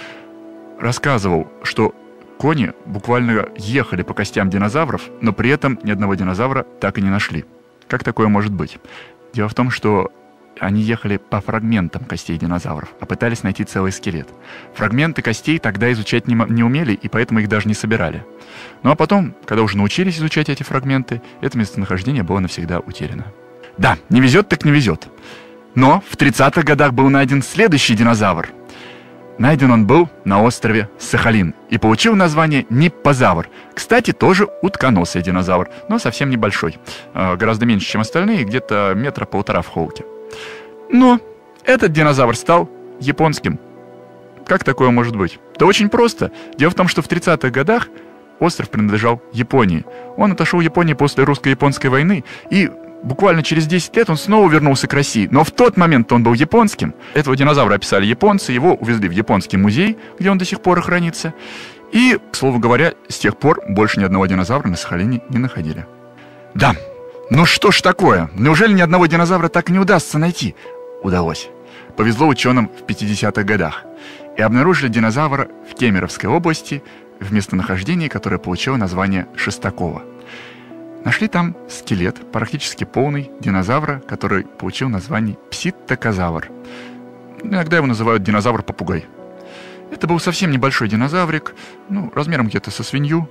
рассказывал, что кони буквально ехали по костям динозавров, но при этом ни одного динозавра так и не нашли. Как такое может быть? Дело в том, что они ехали по фрагментам костей динозавров, а пытались найти целый скелет. Фрагменты костей тогда изучать не, не умели, и поэтому их даже не собирали. Ну а потом, когда уже научились изучать эти фрагменты, это местонахождение было навсегда утеряно. Да, не везет так не везет. Но в тридцатых годах был найден следующий динозавр. Найден он был на острове Сахалин и получил название ниппозавр. Кстати, тоже утконосый динозавр, но совсем небольшой. Гораздо меньше, чем остальные, где-то метра полтора в холке. Но этот динозавр стал японским. Как такое может быть? Да очень просто. Дело в том, что в тридцатых годах остров принадлежал Японии. Он отошел Японии после русско-японской войны, и буквально через десять лет он снова вернулся к России. Но в тот момент он был японским. Этого динозавра описали японцы, его увезли в японский музей, где он до сих пор и хранится. И, к слову говоря, с тех пор больше ни одного динозавра на Сахалине не находили. Да, ну что ж такое? Неужели ни одного динозавра так и не удастся найти? Удалось. Повезло ученым в пятидесятых годах. И обнаружили динозавра в Кемеровской области в местонахождении, которое получило название Шестакова. Нашли там скелет, практически полный, динозавра, который получил название пситтакозавр. Иногда его называют динозавр-попугай. Это был совсем небольшой динозаврик, ну, размером где-то со свинью.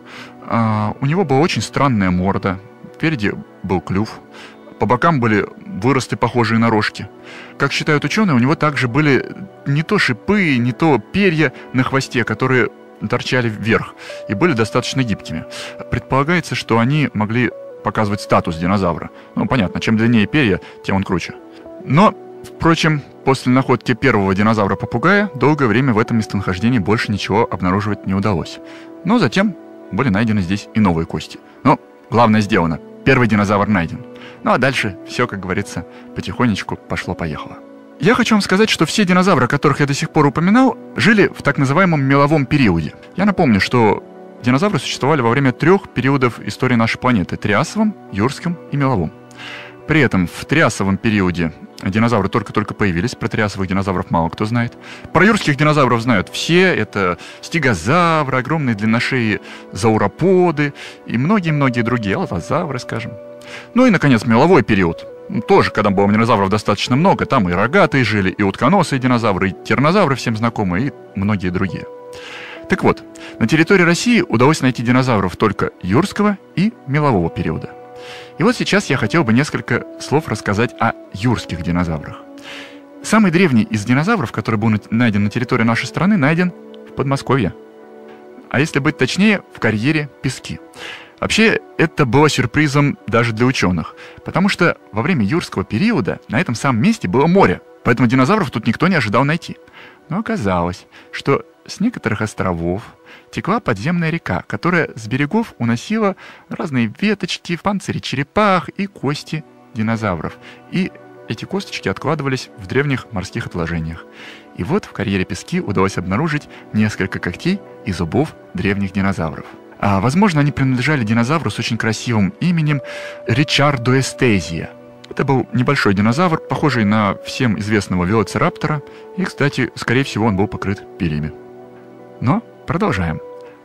А, у него была очень странная морда, впереди был клюв, по бокам были выросты, похожие на рожки. Как считают ученые, у него также были не то шипы, не то перья на хвосте, которые торчали вверх и были достаточно гибкими. Предполагается, что они могли показывать статус динозавра. Ну, понятно, чем длиннее перья, тем он круче. Но, впрочем, после находки первого динозавра-попугая долгое время в этом местонахождении больше ничего обнаруживать не удалось. Но затем были найдены здесь и новые кости. Но главное сделано. Первый динозавр найден. Ну а дальше все, как говорится, потихонечку пошло-поехало. Я хочу вам сказать, что все динозавры, о которых я до сих пор упоминал, жили в так называемом меловом периоде. Я напомню, что динозавры существовали во время трех периодов истории нашей планеты – Триасовом, Юрском и Меловом. При этом в Триасовом периоде динозавры только-только появились, про триасовых динозавров мало кто знает. Про юрских динозавров знают все, это стегозавры, огромные длинношеи зауроподы и многие-многие другие, аллозавры, скажем. Ну и, наконец, меловой период. Тоже, когда было динозавров достаточно много, там и рогатые жили, и утконосые динозавры, и тираннозавры всем знакомые, и многие другие. Так вот, на территории России удалось найти динозавров только юрского и мелового периода. И вот сейчас я хотел бы несколько слов рассказать о юрских динозаврах. Самый древний из динозавров, который был найден на территории нашей страны, найден в Подмосковье. А если быть точнее, в карьере Пески. Вообще, это было сюрпризом даже для ученых, потому что во время юрского периода на этом самом месте было море, поэтому динозавров тут никто не ожидал найти. Но оказалось, что с некоторых островов текла подземная река, которая с берегов уносила разные веточки, панцири черепах и кости динозавров. И эти косточки откладывались в древних морских отложениях. И вот в карьере Пески удалось обнаружить несколько когтей и зубов древних динозавров. А, возможно, они принадлежали динозавру с очень красивым именем Ричардоэстезия. Это был небольшой динозавр, похожий на всем известного велоцираптора, и, кстати, скорее всего, он был покрыт перьями. Но продолжаем.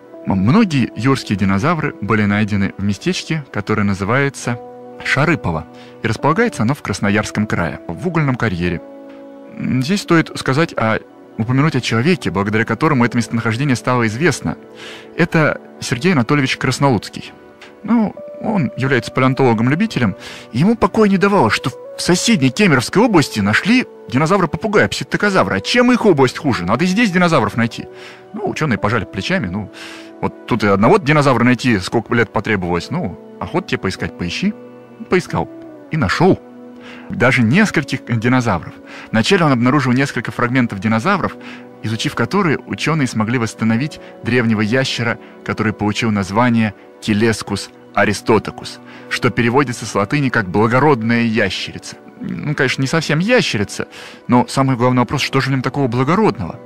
Многие юрские динозавры были найдены в местечке, которое называется Шарыпово, и располагается оно в Красноярском крае, в угольном карьере. Здесь стоит сказать о, упомянуть о человеке, благодаря которому это местонахождение стало известно. Это Сергей Анатольевич Краснолуцкий. Ну, он является палеонтологом-любителем, и ему покоя не давало, что в соседней Кемеровской области нашли динозавра-попугая, псевдокозавра. А чем их область хуже? Надо и здесь динозавров найти. Ну, ученые пожали плечами. Ну, вот тут и одного динозавра найти сколько лет потребовалось. Ну, охот тебе поискать, поищи. Поискал. И нашел. Даже нескольких динозавров. Вначале он обнаружил несколько фрагментов динозавров, изучив которые, ученые смогли восстановить древнего ящера, который получил название Телескус аристотокус, что переводится с латыни как «благородная ящерица». Ну, конечно, не совсем ящерица, но самый главный вопрос, что же в нем такого благородного?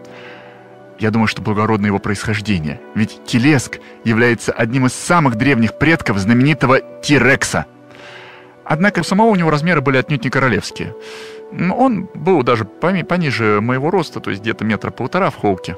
Я думаю, что благородно его происхождение. Ведь Телеск является одним из самых древних предков знаменитого Тирекса. Однако у самого у него размеры были отнюдь не королевские. Он был даже пониже моего роста, то есть где-то метра полтора в холке.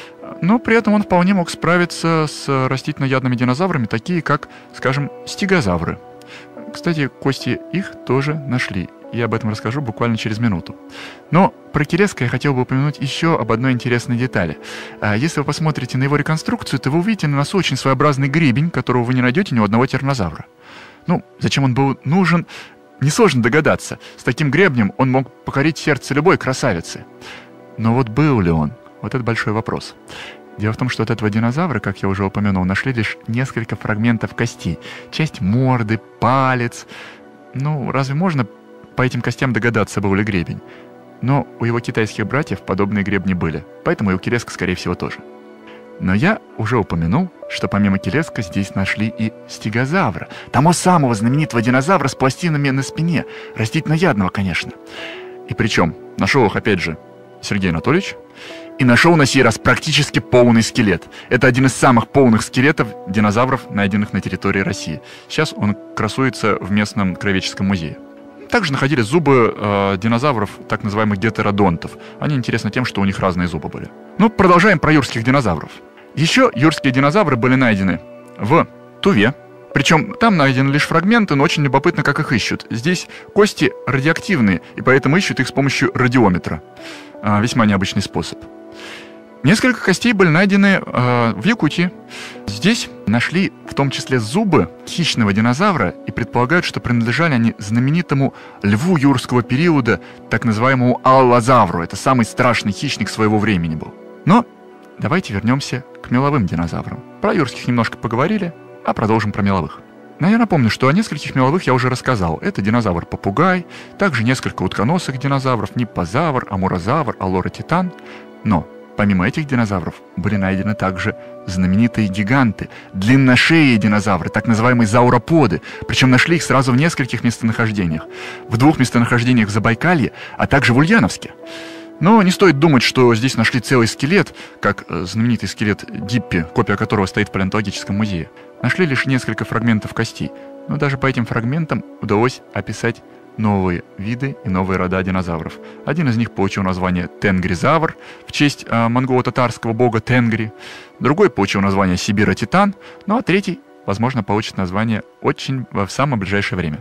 Но при этом он вполне мог справиться с растительноядными динозаврами, такие как, скажем, стегозавры. Кстати, кости их тоже нашли. Я об этом расскажу буквально через минуту. Но про Телеска я хотел бы упомянуть еще об одной интересной детали. Если вы посмотрите на его реконструкцию, то вы увидите на носу очень своеобразный гребень, которого вы не найдете ни у одного тираннозавра. Ну, зачем он был нужен, несложно догадаться. С таким гребнем он мог покорить сердце любой красавицы. Но вот был ли он? Вот это большой вопрос. Дело в том, что от этого динозавра, как я уже упомянул, нашли лишь несколько фрагментов кости. Часть морды, палец. Ну, разве можно по этим костям догадаться, был ли гребень? Но у его китайских братьев подобные гребни были. Поэтому и у Телеска, скорее всего, тоже. Но я уже упомянул, что помимо Телеска здесь нашли и стегозавра. Того самого знаменитого динозавра с пластинами на спине. Растительноядного, конечно. И причем нашел их, опять же, Сергей Анатольевич. И нашел на сей раз практически полный скелет. Это один из самых полных скелетов динозавров, найденных на территории России. Сейчас он красуется в местном краеведческом музее. Также находили зубы э, динозавров, так называемых гетеродонтов. Они интересны тем, что у них разные зубы были. Ну, продолжаем про юрских динозавров. Еще юрские динозавры были найдены в Туве. Причем там найдены лишь фрагменты, но очень любопытно, как их ищут. Здесь кости радиоактивные, и поэтому ищут их с помощью радиометра. Э, весьма необычный способ. Несколько костей были найдены э, в Якутии. Здесь нашли в том числе зубы хищного динозавра и предполагают, что принадлежали они знаменитому льву юрского периода, так называемому аллозавру. Это самый страшный хищник своего времени был. Но давайте вернемся к меловым динозаврам. Про юрских немножко поговорили, а продолжим про меловых. Но я напомню, что о нескольких меловых я уже рассказал. Это динозавр-попугай, также несколько утконосых динозавров, ниппозавр, амурозавр, аллоротитан. Но помимо этих динозавров были найдены также знаменитые гиганты, длинношеие динозавры, так называемые зауроподы. Причем нашли их сразу в нескольких местонахождениях. В двух местонахождениях в Забайкалье, а также в Ульяновске. Но не стоит думать, что здесь нашли целый скелет, как знаменитый скелет Диппи, копия которого стоит в палеонтологическом музее. Нашли лишь несколько фрагментов костей. Но даже по этим фрагментам удалось описать новые виды и новые рода динозавров. Один из них получил название тенгризавр в честь э, монголо-татарского бога Тенгри. Другой получил название сибиротитан. Ну а третий, возможно, получит название очень в самое ближайшее время.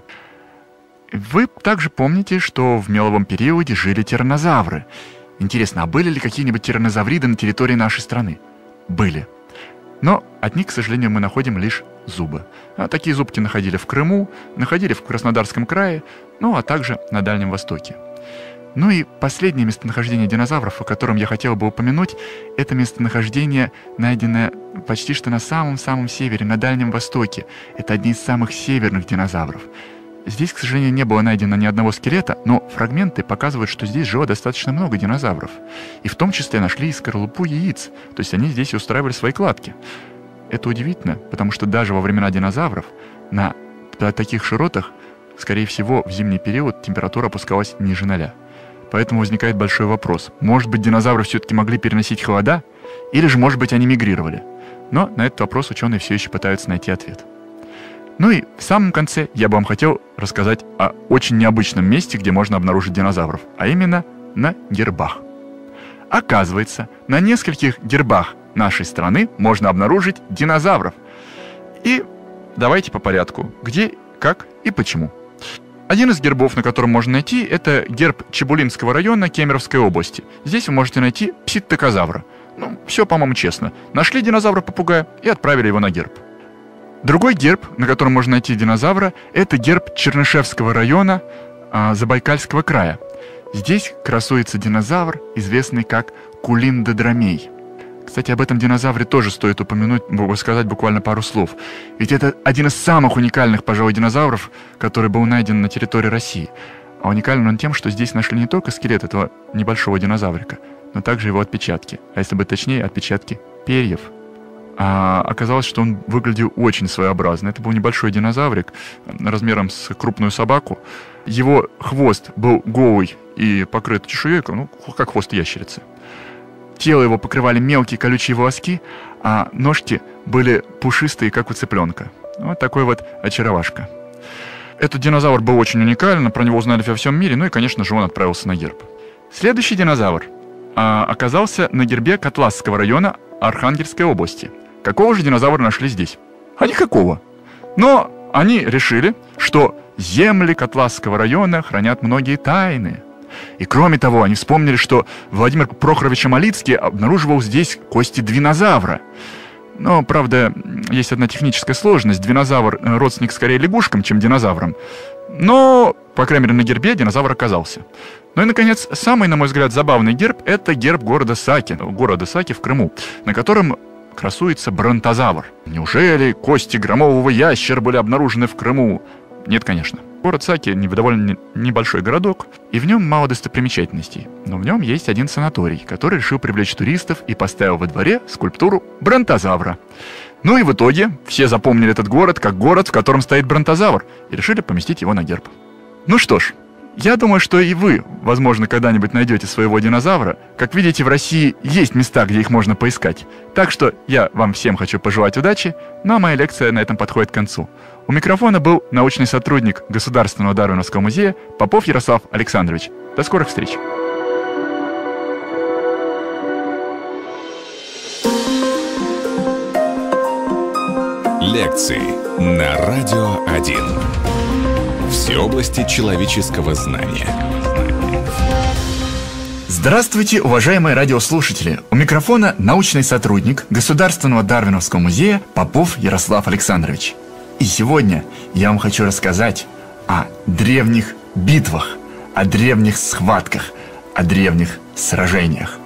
Вы также помните, что в меловом периоде жили тираннозавры. Интересно, а были ли какие-нибудь тираннозавриды на территории нашей страны? Были. Но от них, к сожалению, мы находим лишь зубы. А такие зубки находили в Крыму, находили в Краснодарском крае, ну а также на Дальнем Востоке. Ну и последнее местонахождение динозавров, о котором я хотел бы упомянуть, это местонахождение, найденное почти что на самом-самом севере, на Дальнем Востоке. Это одни из самых северных динозавров. Здесь, к сожалению, не было найдено ни одного скелета, но фрагменты показывают, что здесь жило достаточно много динозавров. И в том числе нашли и скорлупу яиц, то есть они здесь устраивали свои кладки. Это удивительно, потому что даже во времена динозавров на таких широтах, скорее всего, в зимний период температура опускалась ниже ноля. Поэтому возникает большой вопрос. Может быть, динозавры все-таки могли переносить холода? Или же, может быть, они мигрировали? Но на этот вопрос ученые все еще пытаются найти ответ. Ну и в самом конце я бы вам хотел рассказать о очень необычном месте, где можно обнаружить динозавров, а именно на гербах. Оказывается, на нескольких гербах нашей страны можно обнаружить динозавров. И давайте по порядку, где, как и почему. Один из гербов, на котором можно найти, это герб Чебулинского района Кемеровской области. Здесь вы можете найти пситтакозавра. Ну, все, по-моему, честно. Нашли динозавра-попугая и отправили его на герб. Другой герб, на котором можно найти динозавра, это герб Чернышевского района а, Забайкальского края. Здесь красуется динозавр, известный как кулиндодромей. Кстати, об этом динозавре тоже стоит упомянуть, сказать буквально пару слов. Ведь это один из самых уникальных, пожалуй, динозавров, который был найден на территории России. А уникален он тем, что здесь нашли не только скелет этого небольшого динозаврика, но также его отпечатки. А если быть точнее, отпечатки перьев. А оказалось, что он выглядел очень своеобразно. Это был небольшой динозаврик размером с крупную собаку. Его хвост был голый и покрыт чешуей, ну, как хвост ящерицы. Тело его покрывали мелкие колючие волоски, а ножки были пушистые, как у цыпленка. Вот такой вот очаровашка. Этот динозавр был очень уникален, про него узнали во всем мире, ну и, конечно же, он отправился на герб. Следующий динозавр а, оказался на гербе Котласского района Архангельской области. Какого же динозавра нашли здесь? А никакого. Но они решили, что земли Котласского района хранят многие тайны. И кроме того, они вспомнили, что Владимир Прохорович Амалицкий обнаруживал здесь кости двинозавра. Но, правда, есть одна техническая сложность. Двинозавр родственник скорее лягушкам, чем динозаврам. Но, по крайней мере, на гербе динозавр оказался. Ну и, наконец, самый, на мой взгляд, забавный герб – это герб города Саки, города Саки в Крыму, на котором красуется бронтозавр. Неужели кости громового ящера были обнаружены в Крыму? Нет, конечно. Город Саки довольно небольшой городок, и в нем мало достопримечательностей. Но в нем есть один санаторий, который решил привлечь туристов и поставил во дворе скульптуру бронтозавра. Ну и в итоге все запомнили этот город как город, в котором стоит бронтозавр, и решили поместить его на герб. Ну что ж, я думаю, что и вы, возможно, когда-нибудь найдете своего динозавра. Как видите, в России есть места, где их можно поискать. Так что я вам всем хочу пожелать удачи, ну а моя лекция на этом подходит к концу. У микрофона был научный сотрудник Государственного Дарвиновского музея Попов Ярослав Александрович. До скорых встреч! Лекции на Радио один. Все области человеческого знания. Здравствуйте, уважаемые радиослушатели! У микрофона научный сотрудник Государственного Дарвиновского музея Попов Ярослав Александрович. И сегодня я вам хочу рассказать о древних битвах, о древних схватках, о древних сражениях.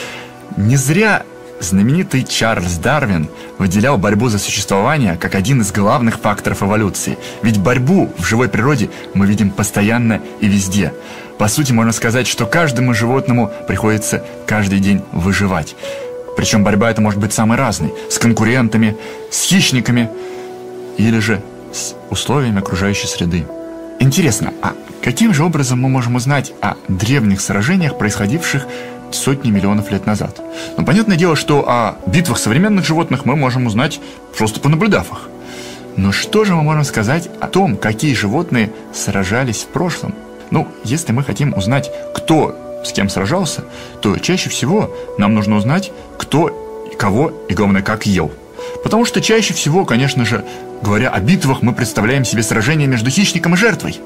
Не зря знаменитый Чарльз Дарвин выделял борьбу за существование как один из главных факторов эволюции. Ведь борьбу в живой природе мы видим постоянно и везде. По сути, можно сказать, что каждому животному приходится каждый день выживать. Причем борьба эта может быть самой разной. С конкурентами, с хищниками или же с условиями окружающей среды. Интересно, а каким же образом мы можем узнать о древних сражениях, происходивших сотни миллионов лет назад? Ну, понятное дело, что о битвах современных животных мы можем узнать, просто понаблюдав их. Но что же мы можем сказать о том, какие животные сражались в прошлом? Ну, если мы хотим узнать, кто с кем сражался, то чаще всего нам нужно узнать, кто, кого и, главное, как ел. Потому что чаще всего, конечно же, говоря о битвах, мы представляем себе сражение между хищником и жертвой.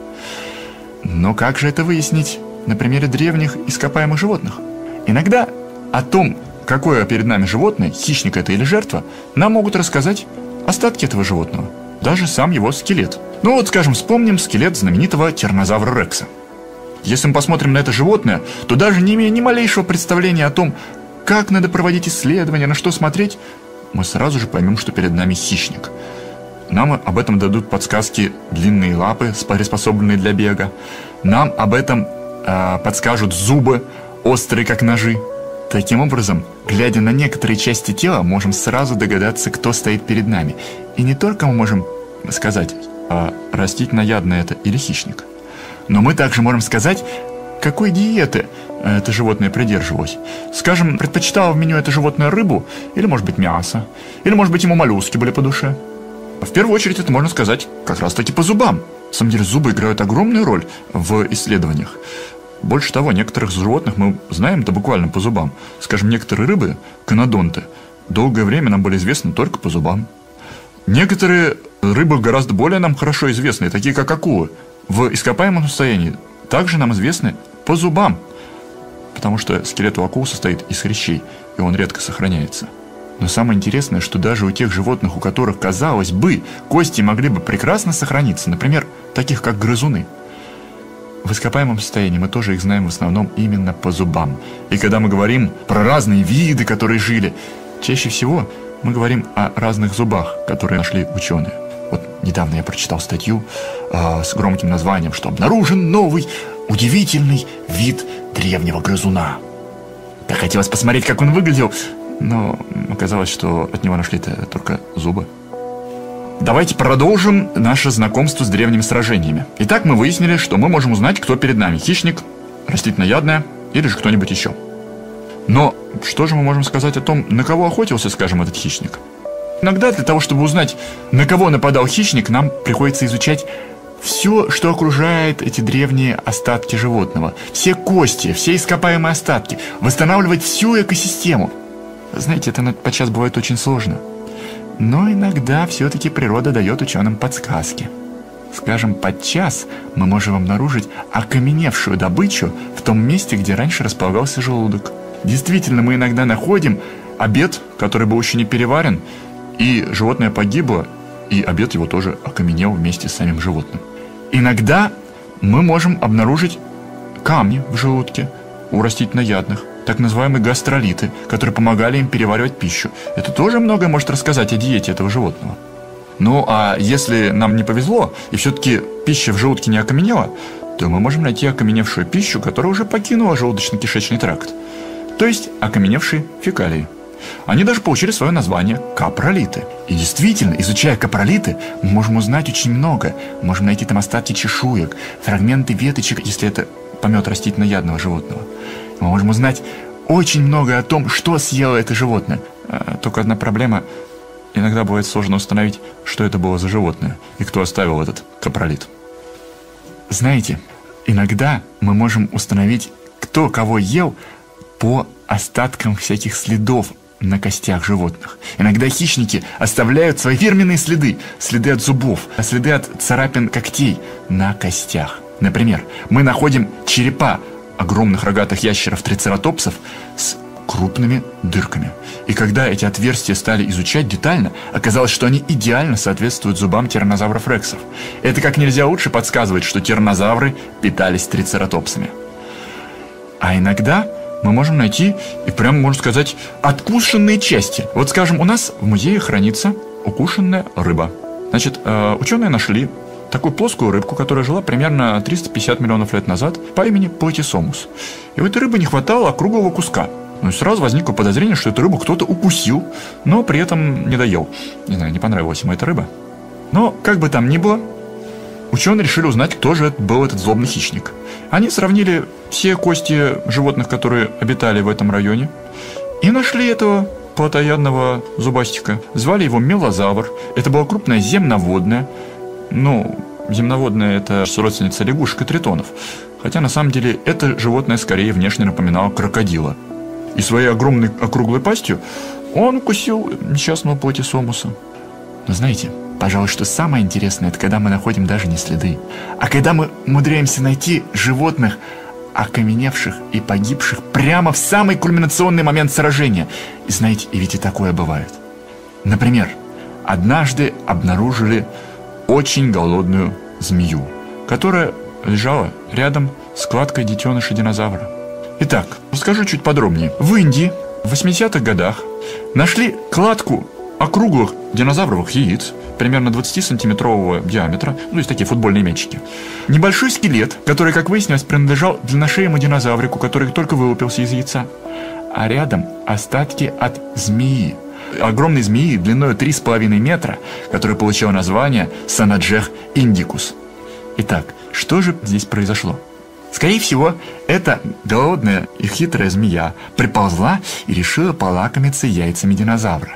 Но как же это выяснить на примере древних ископаемых животных? Иногда о том, какое перед нами животное, хищник это или жертва, нам могут рассказать остатки этого животного, даже сам его скелет. Ну вот, скажем, вспомним скелет знаменитого тираннозавра Рекса. Если мы посмотрим на это животное, то даже не имея ни малейшего представления о том, как надо проводить исследования, на что смотреть, мы сразу же поймем, что перед нами хищник. Нам об этом дадут подсказки длинные лапы, приспособленные для бега. Нам об этом э, подскажут зубы, острые как ножи. Таким образом, глядя на некоторые части тела, можем сразу догадаться, кто стоит перед нами. И не только мы можем сказать, а растительноядное это или хищник, но мы также можем сказать, какой диеты это животное придерживалось. Скажем, предпочитало в меню это животное рыбу, или, может быть, мясо, или, может быть, ему моллюски были по душе. В первую очередь это можно сказать как раз-таки по зубам. На самом деле зубы играют огромную роль в исследованиях. Больше того, некоторых животных мы знаем это буквально по зубам. Скажем, некоторые рыбы, конодонты, долгое время нам были известны только по зубам. Некоторые рыбы гораздо более нам хорошо известны, такие как акулы. в ископаемом состоянии также нам известны по зубам, потому что скелет у акул состоит из хрящей, и он редко сохраняется. Но самое интересное, что даже у тех животных, у которых, казалось бы, кости могли бы прекрасно сохраниться, например, таких как грызуны, в ископаемом состоянии мы тоже их знаем в основном именно по зубам. И когда мы говорим про разные виды, которые жили, чаще всего мы говорим о разных зубах, которые нашли ученые. Вот недавно я прочитал статью э, с громким названием, что обнаружен новый удивительный вид древнего грызуна. Так хотелось посмотреть, как он выглядел, но оказалось, что от него нашли только зубы. Давайте продолжим наше знакомство с древними сражениями. Итак, мы выяснили, что мы можем узнать, кто перед нами: хищник, растительноядное или же кто-нибудь еще. Но что же мы можем сказать о том, на кого охотился, скажем, этот хищник? Иногда для того, чтобы узнать, на кого нападал хищник, нам приходится изучать все, что окружает эти древние остатки животного. Все кости, все ископаемые остатки. Восстанавливать всю экосистему. Знаете, это подчас бывает очень сложно. Но иногда все-таки природа дает ученым подсказки. Скажем, подчас мы можем обнаружить окаменевшую добычу в том месте, где раньше располагался желудок. Действительно, мы иногда находим обед, который был еще не переварен, и животное погибло, и обед его тоже окаменел вместе с самим животным. Иногда мы можем обнаружить камни в желудке у растительноядных, так называемые гастролиты, которые помогали им переваривать пищу. Это тоже многое может рассказать о диете этого животного. Ну, а если нам не повезло, и все-таки пища в желудке не окаменела, то мы можем найти окаменевшую пищу, которая уже покинула желудочно-кишечный тракт. То есть окаменевшие фекалии. Они даже получили свое название – капролиты. И действительно, изучая капролиты, мы можем узнать очень много. Мы можем найти там остатки чешуек, фрагменты веточек, если это помет растительноядного животного. Мы можем узнать очень много о том, что съело это животное. Только одна проблема – иногда бывает сложно установить, что это было за животное и кто оставил этот капролит. Знаете, иногда мы можем установить, кто кого ел по остаткам всяких следов на костях животных. Иногда хищники оставляют свои фирменные следы, следы от зубов, следы от царапин когтей на костях. Например, мы находим черепа огромных рогатых ящеров-трицератопсов с крупными дырками. И когда эти отверстия стали изучать детально, оказалось, что они идеально соответствуют зубам тираннозавров рексов. Это как нельзя лучше подсказывает, что тираннозавры питались трицератопсами. А иногда мы можем найти, и прямо, можно сказать, откушенные части. Вот, скажем, у нас в музее хранится укушенная рыба. Значит, ученые нашли такую плоскую рыбку, которая жила примерно триста пятьдесят миллионов лет назад, по имени Платисомус. И у этой рыбы не хватало округлого куска. Ну и сразу возникло подозрение, что эту рыбу кто-то укусил, но при этом не доел. Не знаю, не понравилась ему эта рыба. Но, как бы там ни было, ученые решили узнать, кто же был этот злобный хищник. Они сравнили все кости животных, которые обитали в этом районе, и нашли этого плотоядного зубастика. Звали его мелозавр. Это была крупная земноводная. Ну, земноводная – это родственница лягушек и тритонов. Хотя, на самом деле, это животное скорее внешне напоминало крокодила. И своей огромной округлой пастью он укусил несчастного Платисомуса. Но знаете, пожалуй, что самое интересное – это когда мы находим даже не следы, а когда мы умудряемся найти животных, окаменевших и погибших прямо в самый кульминационный момент сражения. И знаете, и ведь и такое бывает. Например, однажды обнаружили очень голодную змею, которая лежала рядом с кладкой детеныша динозавра. Итак, расскажу чуть подробнее. В Индии в восьмидесятых годах нашли кладку округлых динозавровых яиц, примерно двадцатисантиметрового диаметра, ну, есть такие футбольные мячики. Небольшой скелет, который, как выяснилось, принадлежал длинношеему динозаврику, который только вылупился из яйца. А рядом остатки от змеи. Огромной змеи длиной три с половиной метра, которая получила название Санаджех индикус. Итак, что же здесь произошло? Скорее всего, эта голодная и хитрая змея приползла и решила полакомиться яйцами динозавра.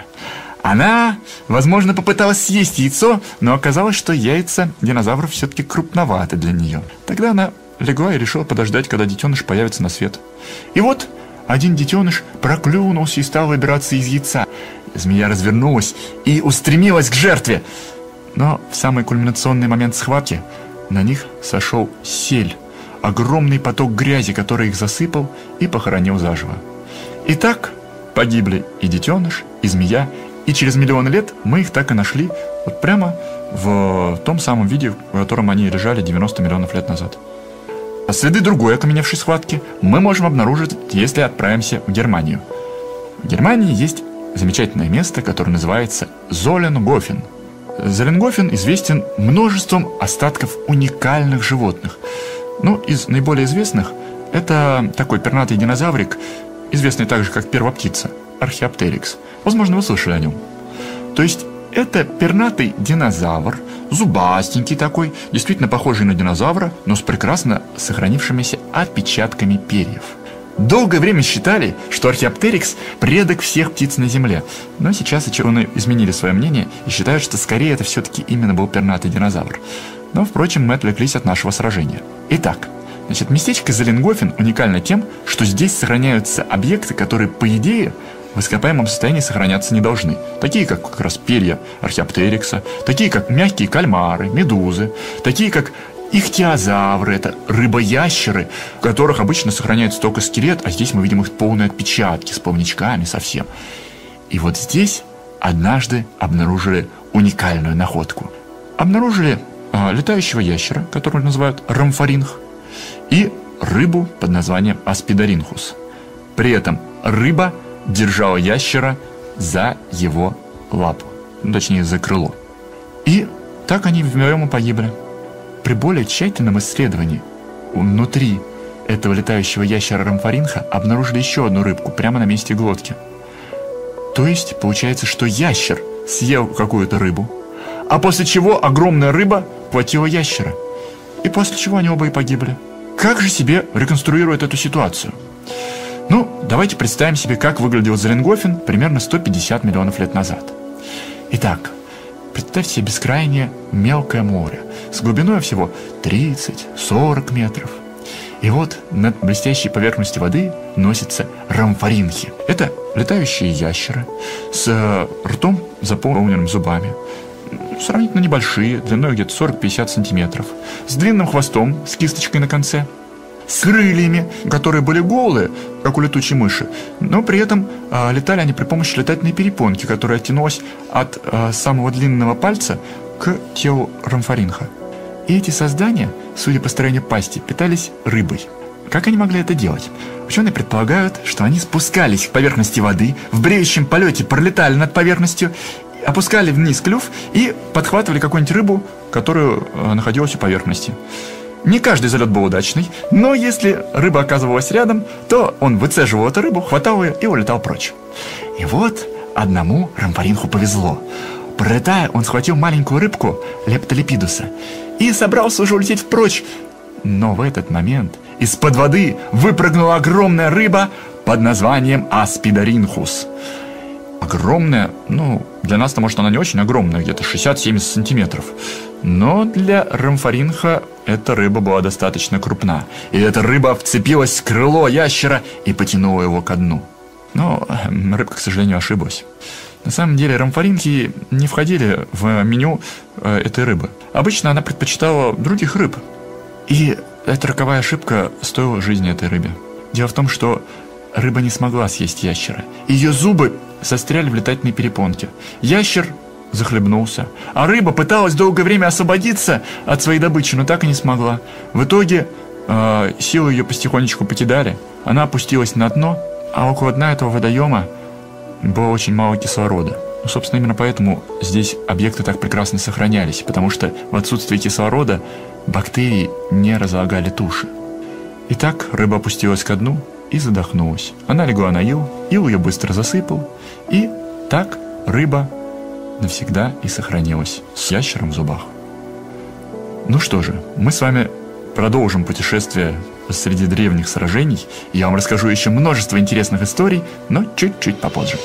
Она, возможно, попыталась съесть яйцо, но оказалось, что яйца динозавров все-таки крупноваты для нее. Тогда она легла и решила подождать, когда детеныш появится на свет. И вот один детеныш проклюнулся и стал выбираться из яйца. Змея развернулась и устремилась к жертве. Но в самый кульминационный момент схватки на них сошел сель, огромный поток грязи, который их засыпал и похоронил заживо. И так погибли и детеныш, и змея, и через миллионы лет мы их так и нашли вот прямо в том самом виде, в котором они лежали девяносто миллионов лет назад. А следы другой окаменевшей схватки мы можем обнаружить, если отправимся в Германию. В Германии есть замечательное место, которое называется Золенгофен. Золенгофен известен множеством остатков уникальных животных. Ну, из наиболее известных это такой пернатый динозаврик, известный также как первоптица, Археоптерикс. Возможно, вы слышали о нем. То есть это пернатый динозавр, зубастенький такой, действительно похожий на динозавра, но с прекрасно сохранившимися отпечатками перьев. Долгое время считали, что Археоптерикс – предок всех птиц на Земле. Но сейчас ученые изменили свое мнение и считают, что скорее это все-таки именно был пернатый динозавр. Но, впрочем, мы отвлеклись от нашего сражения. Итак, значит, местечко Золенгофен уникально тем, что здесь сохраняются объекты, которые, по идее, в ископаемом состоянии сохраняться не должны. Такие, как как раз перья Археоптерикса, такие, как мягкие кальмары, медузы, такие, как ихтиозавры, это рыбоящеры, у которых обычно сохраняется только скелет, а здесь мы видим их полные отпечатки с плавничками совсем. И вот здесь однажды обнаружили уникальную находку. Обнаружили а, летающего ящера, которого называют рамфоринх, и рыбу под названием аспидоринхус. При этом рыба держала ящера за его лапу, ну, точнее за крыло. И так они вдвоем и погибли. При более тщательном исследовании внутри этого летающего ящера рамфоринха обнаружили еще одну рыбку прямо на месте глотки. То есть получается, что ящер съел какую-то рыбу, а после чего огромная рыба хватила ящера. И после чего они оба и погибли. Как же себе реконструируют эту ситуацию? Ну, давайте представим себе, как выглядел Золенгофен примерно сто пятьдесят миллионов лет назад. Итак, представьте себе бескрайнее мелкое море с глубиной всего тридцать-сорок метров. И вот над блестящей поверхностью воды носятся рамфоринхи. Это летающие ящеры с ртом, заполненным зубами, сравнительно небольшие, длиной где-то сорок-пятьдесят сантиметров, с длинным хвостом, с кисточкой на конце, с крыльями, которые были голые, как у летучей мыши, но при этом э, летали они при помощи летательной перепонки, которая оттянулась от э, самого длинного пальца к телу рамфоринха. И эти создания, судя по строению пасти, питались рыбой. Как они могли это делать? Ученые предполагают, что они спускались к поверхности воды, в бреющем полете пролетали над поверхностью, опускали вниз клюв и подхватывали какую-нибудь рыбу, которая э, находилась у поверхности. Не каждый залет был удачный, но если рыба оказывалась рядом, то он выцеживал эту рыбу, хватал ее и улетал прочь. И вот одному рамфоринху повезло. Пролетая, он схватил маленькую рыбку лептолепидуса и собрался уже улететь прочь. Но в этот момент из-под воды выпрыгнула огромная рыба под названием аспидоринхус. Огромная, ну, для нас-то, может, она не очень огромная, где-то шестьдесят-семьдесят сантиметров. Но для рамфоринха эта рыба была достаточно крупна. И эта рыба вцепилась в крыло ящера и потянула его ко дну. Но рыбка, к сожалению, ошиблась. На самом деле рамфоринхи не входили в меню этой рыбы. Обычно она предпочитала других рыб. И эта роковая ошибка стоила жизни этой рыбе. Дело в том, что рыба не смогла съесть ящера. Ее зубы застряли в летательной перепонке. Ящер захлебнулся, а рыба пыталась долгое время освободиться от своей добычи, но так и не смогла. В итоге э, силы ее потихонечку покидали, она опустилась на дно, а около дна этого водоема было очень мало кислорода. Ну, собственно, именно поэтому здесь объекты так прекрасно сохранялись, потому что в отсутствии кислорода бактерии не разлагали туши. Итак, рыба опустилась ко дну и задохнулась. Она легла на ил, ил ее быстро засыпал, и так рыба навсегда и сохранилась с ящером в зубах. Ну что же, мы с вами продолжим путешествие среди древних сражений. Я вам расскажу еще множество интересных историй, но чуть-чуть попозже.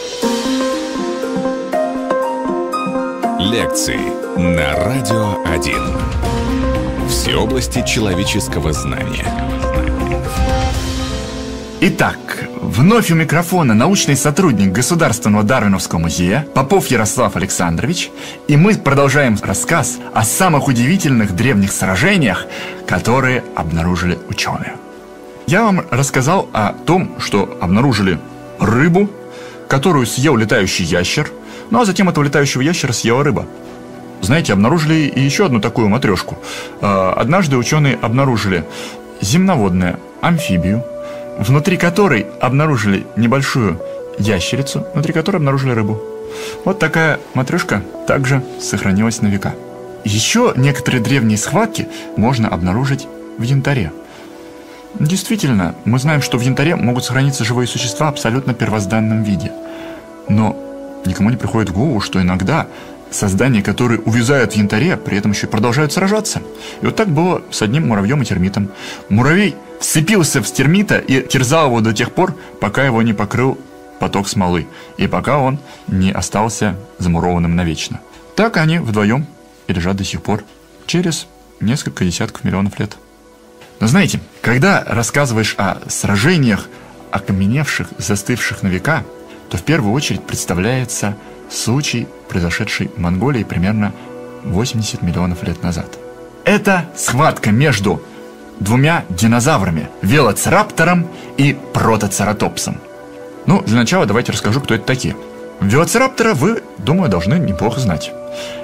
Лекции на Радио один. Все области человеческого знания. Итак, вновь у микрофона научный сотрудник Государственного Дарвиновского музея Попов Ярослав Александрович, и мы продолжаем рассказ о самых удивительных древних сражениях, которые обнаружили ученые. Я вам рассказал о том, что обнаружили рыбу, которую съел летающий ящер, ну а затем этого летающего ящера съела рыба. Знаете, обнаружили и еще одну такую матрешку. Однажды ученые обнаружили земноводную амфибию, внутри которой обнаружили небольшую ящерицу, внутри которой обнаружили рыбу. Вот такая матрешка также сохранилась на века. Еще некоторые древние схватки можно обнаружить в янтаре. Действительно, мы знаем, что в янтаре могут сохраниться живые существа в абсолютно первозданном виде. Но никому не приходит в голову, что иногда создания, которые увязают в янтаре, при этом еще и продолжают сражаться. И вот так было с одним муравьем и термитом. Муравей вцепился в термита и терзал его до тех пор, пока его не покрыл поток смолы, и пока он не остался замурованным навечно. Так они вдвоем и лежат до сих пор, через несколько десятков миллионов лет. Но знаете, когда рассказываешь о сражениях, окаменевших, застывших на века, то в первую очередь представляется случай, произошедший в Монголии примерно восемьдесят миллионов лет назад. Это схватка между двумя динозаврами – велоцираптором и протоцератопсом. Ну, для начала давайте расскажу, кто это такие. Велоцираптора вы, думаю, должны неплохо знать.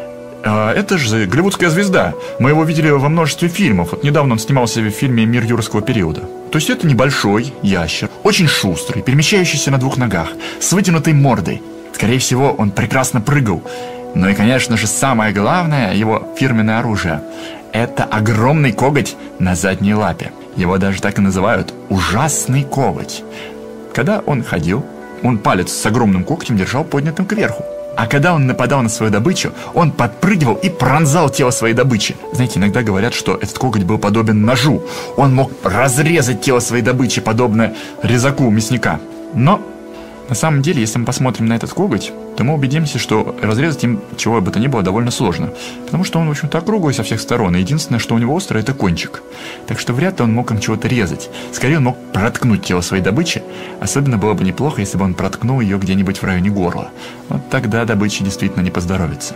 Это же голливудская звезда. Мы его видели во множестве фильмов. Вот недавно он снимался в фильме «Мир юрского периода». То есть это небольшой ящер, очень шустрый, перемещающийся на двух ногах, с вытянутой мордой. Скорее всего, он прекрасно прыгал. Ну и, конечно же, самое главное, его фирменное оружие – это огромный коготь на задней лапе. Его даже так и называют «ужасный коготь». Когда он ходил, он палец с огромным когтем держал поднятым кверху. А когда он нападал на свою добычу, он подпрыгивал и пронзал тело своей добычи. Знаете, иногда говорят, что этот коготь был подобен ножу. Он мог разрезать тело своей добычи, подобно резаку мясника. Но на самом деле, если мы посмотрим на этот коготь, то мы убедимся, что разрезать им чего бы то ни было довольно сложно. Потому что он, в общем-то, округлый со всех сторон. И единственное, что у него острое, это кончик. Так что вряд ли он мог им чего-то резать. Скорее, он мог проткнуть тело своей добычи. Особенно было бы неплохо, если бы он проткнул ее где-нибудь в районе горла. Вот тогда добыче действительно не поздоровится.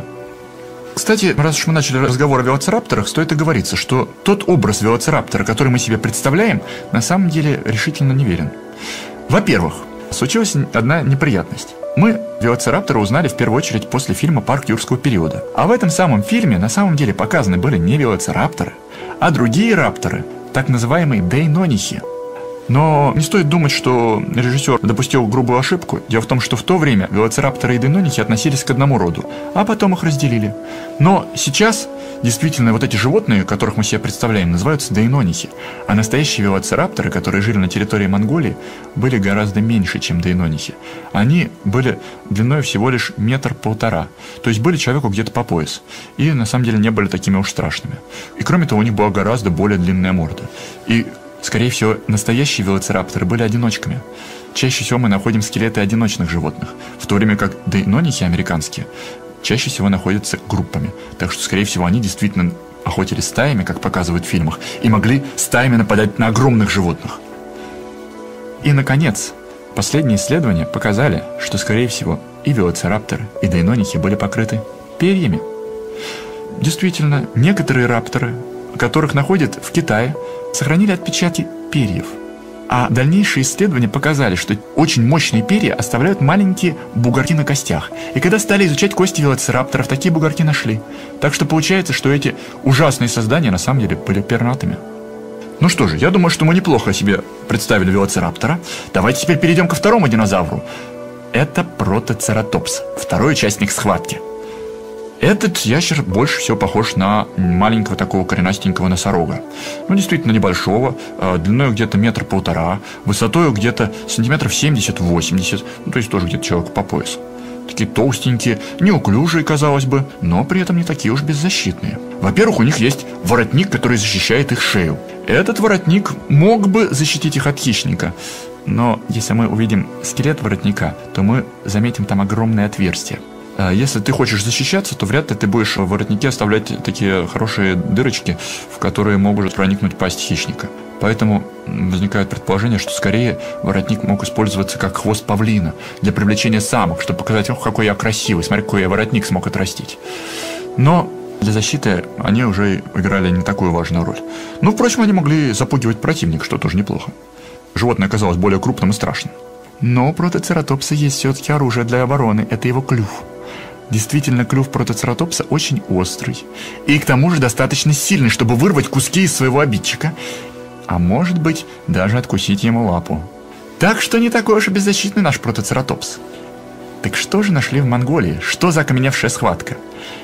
Кстати, раз уж мы начали разговор о велоцирапторах, стоит оговориться, что тот образ велоцираптора, который мы себе представляем, на самом деле решительно неверен. Во-первых, случилась одна неприятность. Мы велоцираптора узнали в первую очередь после фильма «Парк юрского периода». А в этом самом фильме на самом деле показаны были не велоцирапторы, а другие рапторы, так называемые дейнонихи. Но не стоит думать, что режиссер допустил грубую ошибку. Дело в том, что в то время велоцирапторы и дейнонихи относились к одному роду, а потом их разделили. Но сейчас действительно вот эти животные, которых мы себе представляем, называются дейнонихи. А настоящие велоцирапторы, которые жили на территории Монголии, были гораздо меньше, чем дейнонихи. Они были длиной всего лишь метр-полтора. То есть были человеку где-то по пояс. И на самом деле не были такими уж страшными. И кроме того, у них была гораздо более длинная морда. И скорее всего, настоящие велоцирапторы были одиночками. Чаще всего мы находим скелеты одиночных животных, в то время как дейнонихи американские чаще всего находятся группами. Так что, скорее всего, они действительно охотились стаями, как показывают в фильмах, и могли стаями нападать на огромных животных. И, наконец, последние исследования показали, что, скорее всего, и велоцирапторы, и дейнонихи были покрыты перьями. Действительно, некоторые рапторы, которых находят в Китае, сохранили отпечатки перьев. А дальнейшие исследования показали, что очень мощные перья оставляют маленькие бугорки на костях. И когда стали изучать кости велоцирапторов, такие бугорки нашли. Так что получается, что эти ужасные создания на самом деле были пернатыми. Ну что же, я думаю, что мы неплохо себе представили велоцираптора. Давайте теперь перейдем ко второму динозавру. Это протоцератопс, второй участник схватки. Этот ящер больше всего похож на маленького такого коренастенького носорога. Ну, действительно небольшого, длиной где-то метр-полтора, высотой где-то сантиметров семьдесят-восемьдесят, ну, то есть тоже где-то человек по пояс. Такие толстенькие, неуклюжие, казалось бы, но при этом не такие уж беззащитные. Во-первых, у них есть воротник, который защищает их шею. Этот воротник мог бы защитить их от хищника. Но если мы увидим скелет воротника, то мы заметим там огромное отверстие. Если ты хочешь защищаться, то вряд ли ты будешь в воротнике оставлять такие хорошие дырочки, в которые могут проникнуть пасть хищника. Поэтому возникает предположение, что скорее воротник мог использоваться как хвост павлина для привлечения самок, чтобы показать: ох, какой я красивый, смотри, какой я воротник смог отрастить. Но для защиты они уже играли не такую важную роль. Ну, впрочем, они могли запугивать противника, что тоже неплохо. Животное оказалось более крупным и страшным. Но у протоцератопса есть все-таки оружие для обороны – это его клюв. Действительно, клюв протоцератопса очень острый. И к тому же достаточно сильный, чтобы вырвать куски из своего обидчика. А может быть, даже откусить ему лапу. Так что не такой уж и беззащитный наш протоцератопс. Так что же нашли в Монголии? Что за окаменевшая схватка?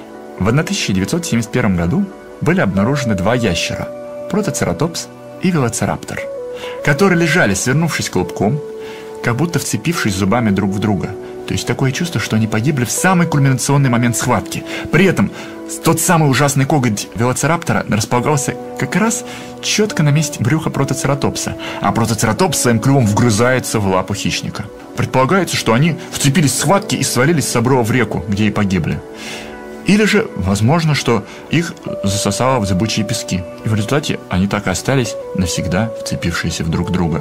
В тысяча девятьсот семьдесят первом году были обнаружены два ящера – протоцератопс и велоцираптор, которые лежали, свернувшись клубком, как будто вцепившись зубами друг в друга. То есть такое чувство, что они погибли в самый кульминационный момент схватки. При этом тот самый ужасный коготь велоцираптора располагался как раз четко на месте брюха протоцератопса, а протоцератопс своим клювом вгрызается в лапу хищника. Предполагается, что они вцепились в схватке и свалились с обрыва в реку, где и погибли. Или же, возможно, что их засосало в зыбучие пески, и в результате они так и остались навсегда вцепившиеся в друг друга.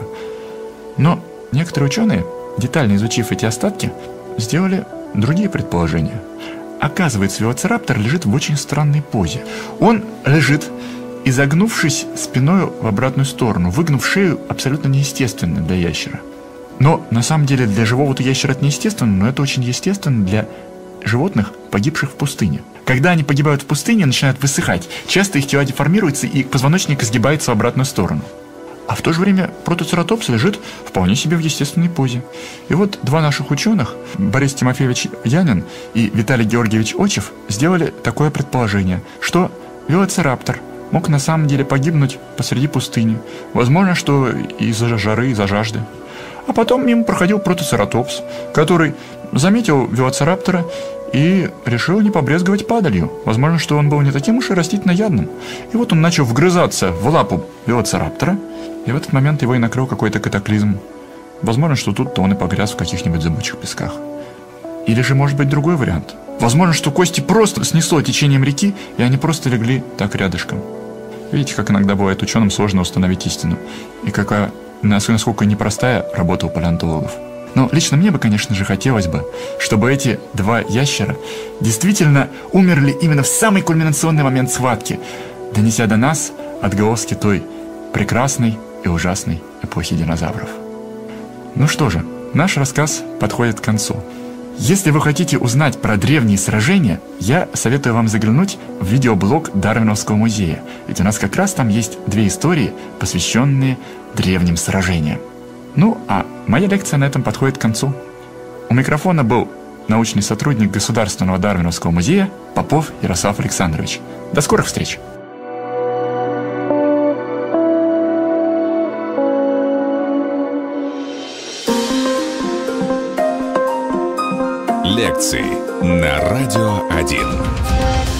Но некоторые ученые, детально изучив эти остатки, сделали другие предположения. Оказывается, велоцираптор лежит в очень странной позе. Он лежит, изогнувшись спиной в обратную сторону, выгнув шею абсолютно неестественно для ящера. Но на самом деле для живого-то ящера это неестественно, но это очень естественно для животных, погибших в пустыне. Когда они погибают в пустыне, начинают высыхать, часто их тела деформируются и позвоночник изгибается в обратную сторону. А в то же время протоцератопс лежит вполне себе в естественной позе. И вот два наших ученых, Борис Тимофеевич Янин и Виталий Георгиевич Очев, сделали такое предположение, что велоцираптор мог на самом деле погибнуть посреди пустыни. Возможно, что из-за жары, из-за жажды. А потом мимо проходил протоцератопс, который заметил велоцираптора и решил не побрезговать падалью. Возможно, что он был не таким уж и растительноядным. И вот он начал вгрызаться в лапу велоцираптора, и в этот момент его и накрыл какой-то катаклизм. Возможно, что тут-то он и погряз в каких-нибудь зыбучих песках. Или же, может быть, другой вариант. Возможно, что кости просто снесло течением реки, и они просто легли так рядышком. Видите, как иногда бывает ученым сложно установить истину. И какая, насколько непростая работа у палеонтологов. Но лично мне бы, конечно же, хотелось бы, чтобы эти два ящера действительно умерли именно в самый кульминационный момент схватки, донеся до нас отголоски той прекрасной и ужасной эпохи динозавров. Ну что же, наш рассказ подходит к концу. Если вы хотите узнать про древние сражения, я советую вам заглянуть в видеоблог Дарвиновского музея, ведь у нас как раз там есть две истории, посвященные древним сражениям. Ну, а моя лекция на этом подходит к концу. У микрофона был научный сотрудник Государственного Дарвиновского музея Попов Ярослав Александрович. До скорых встреч! Лекции на Радио один.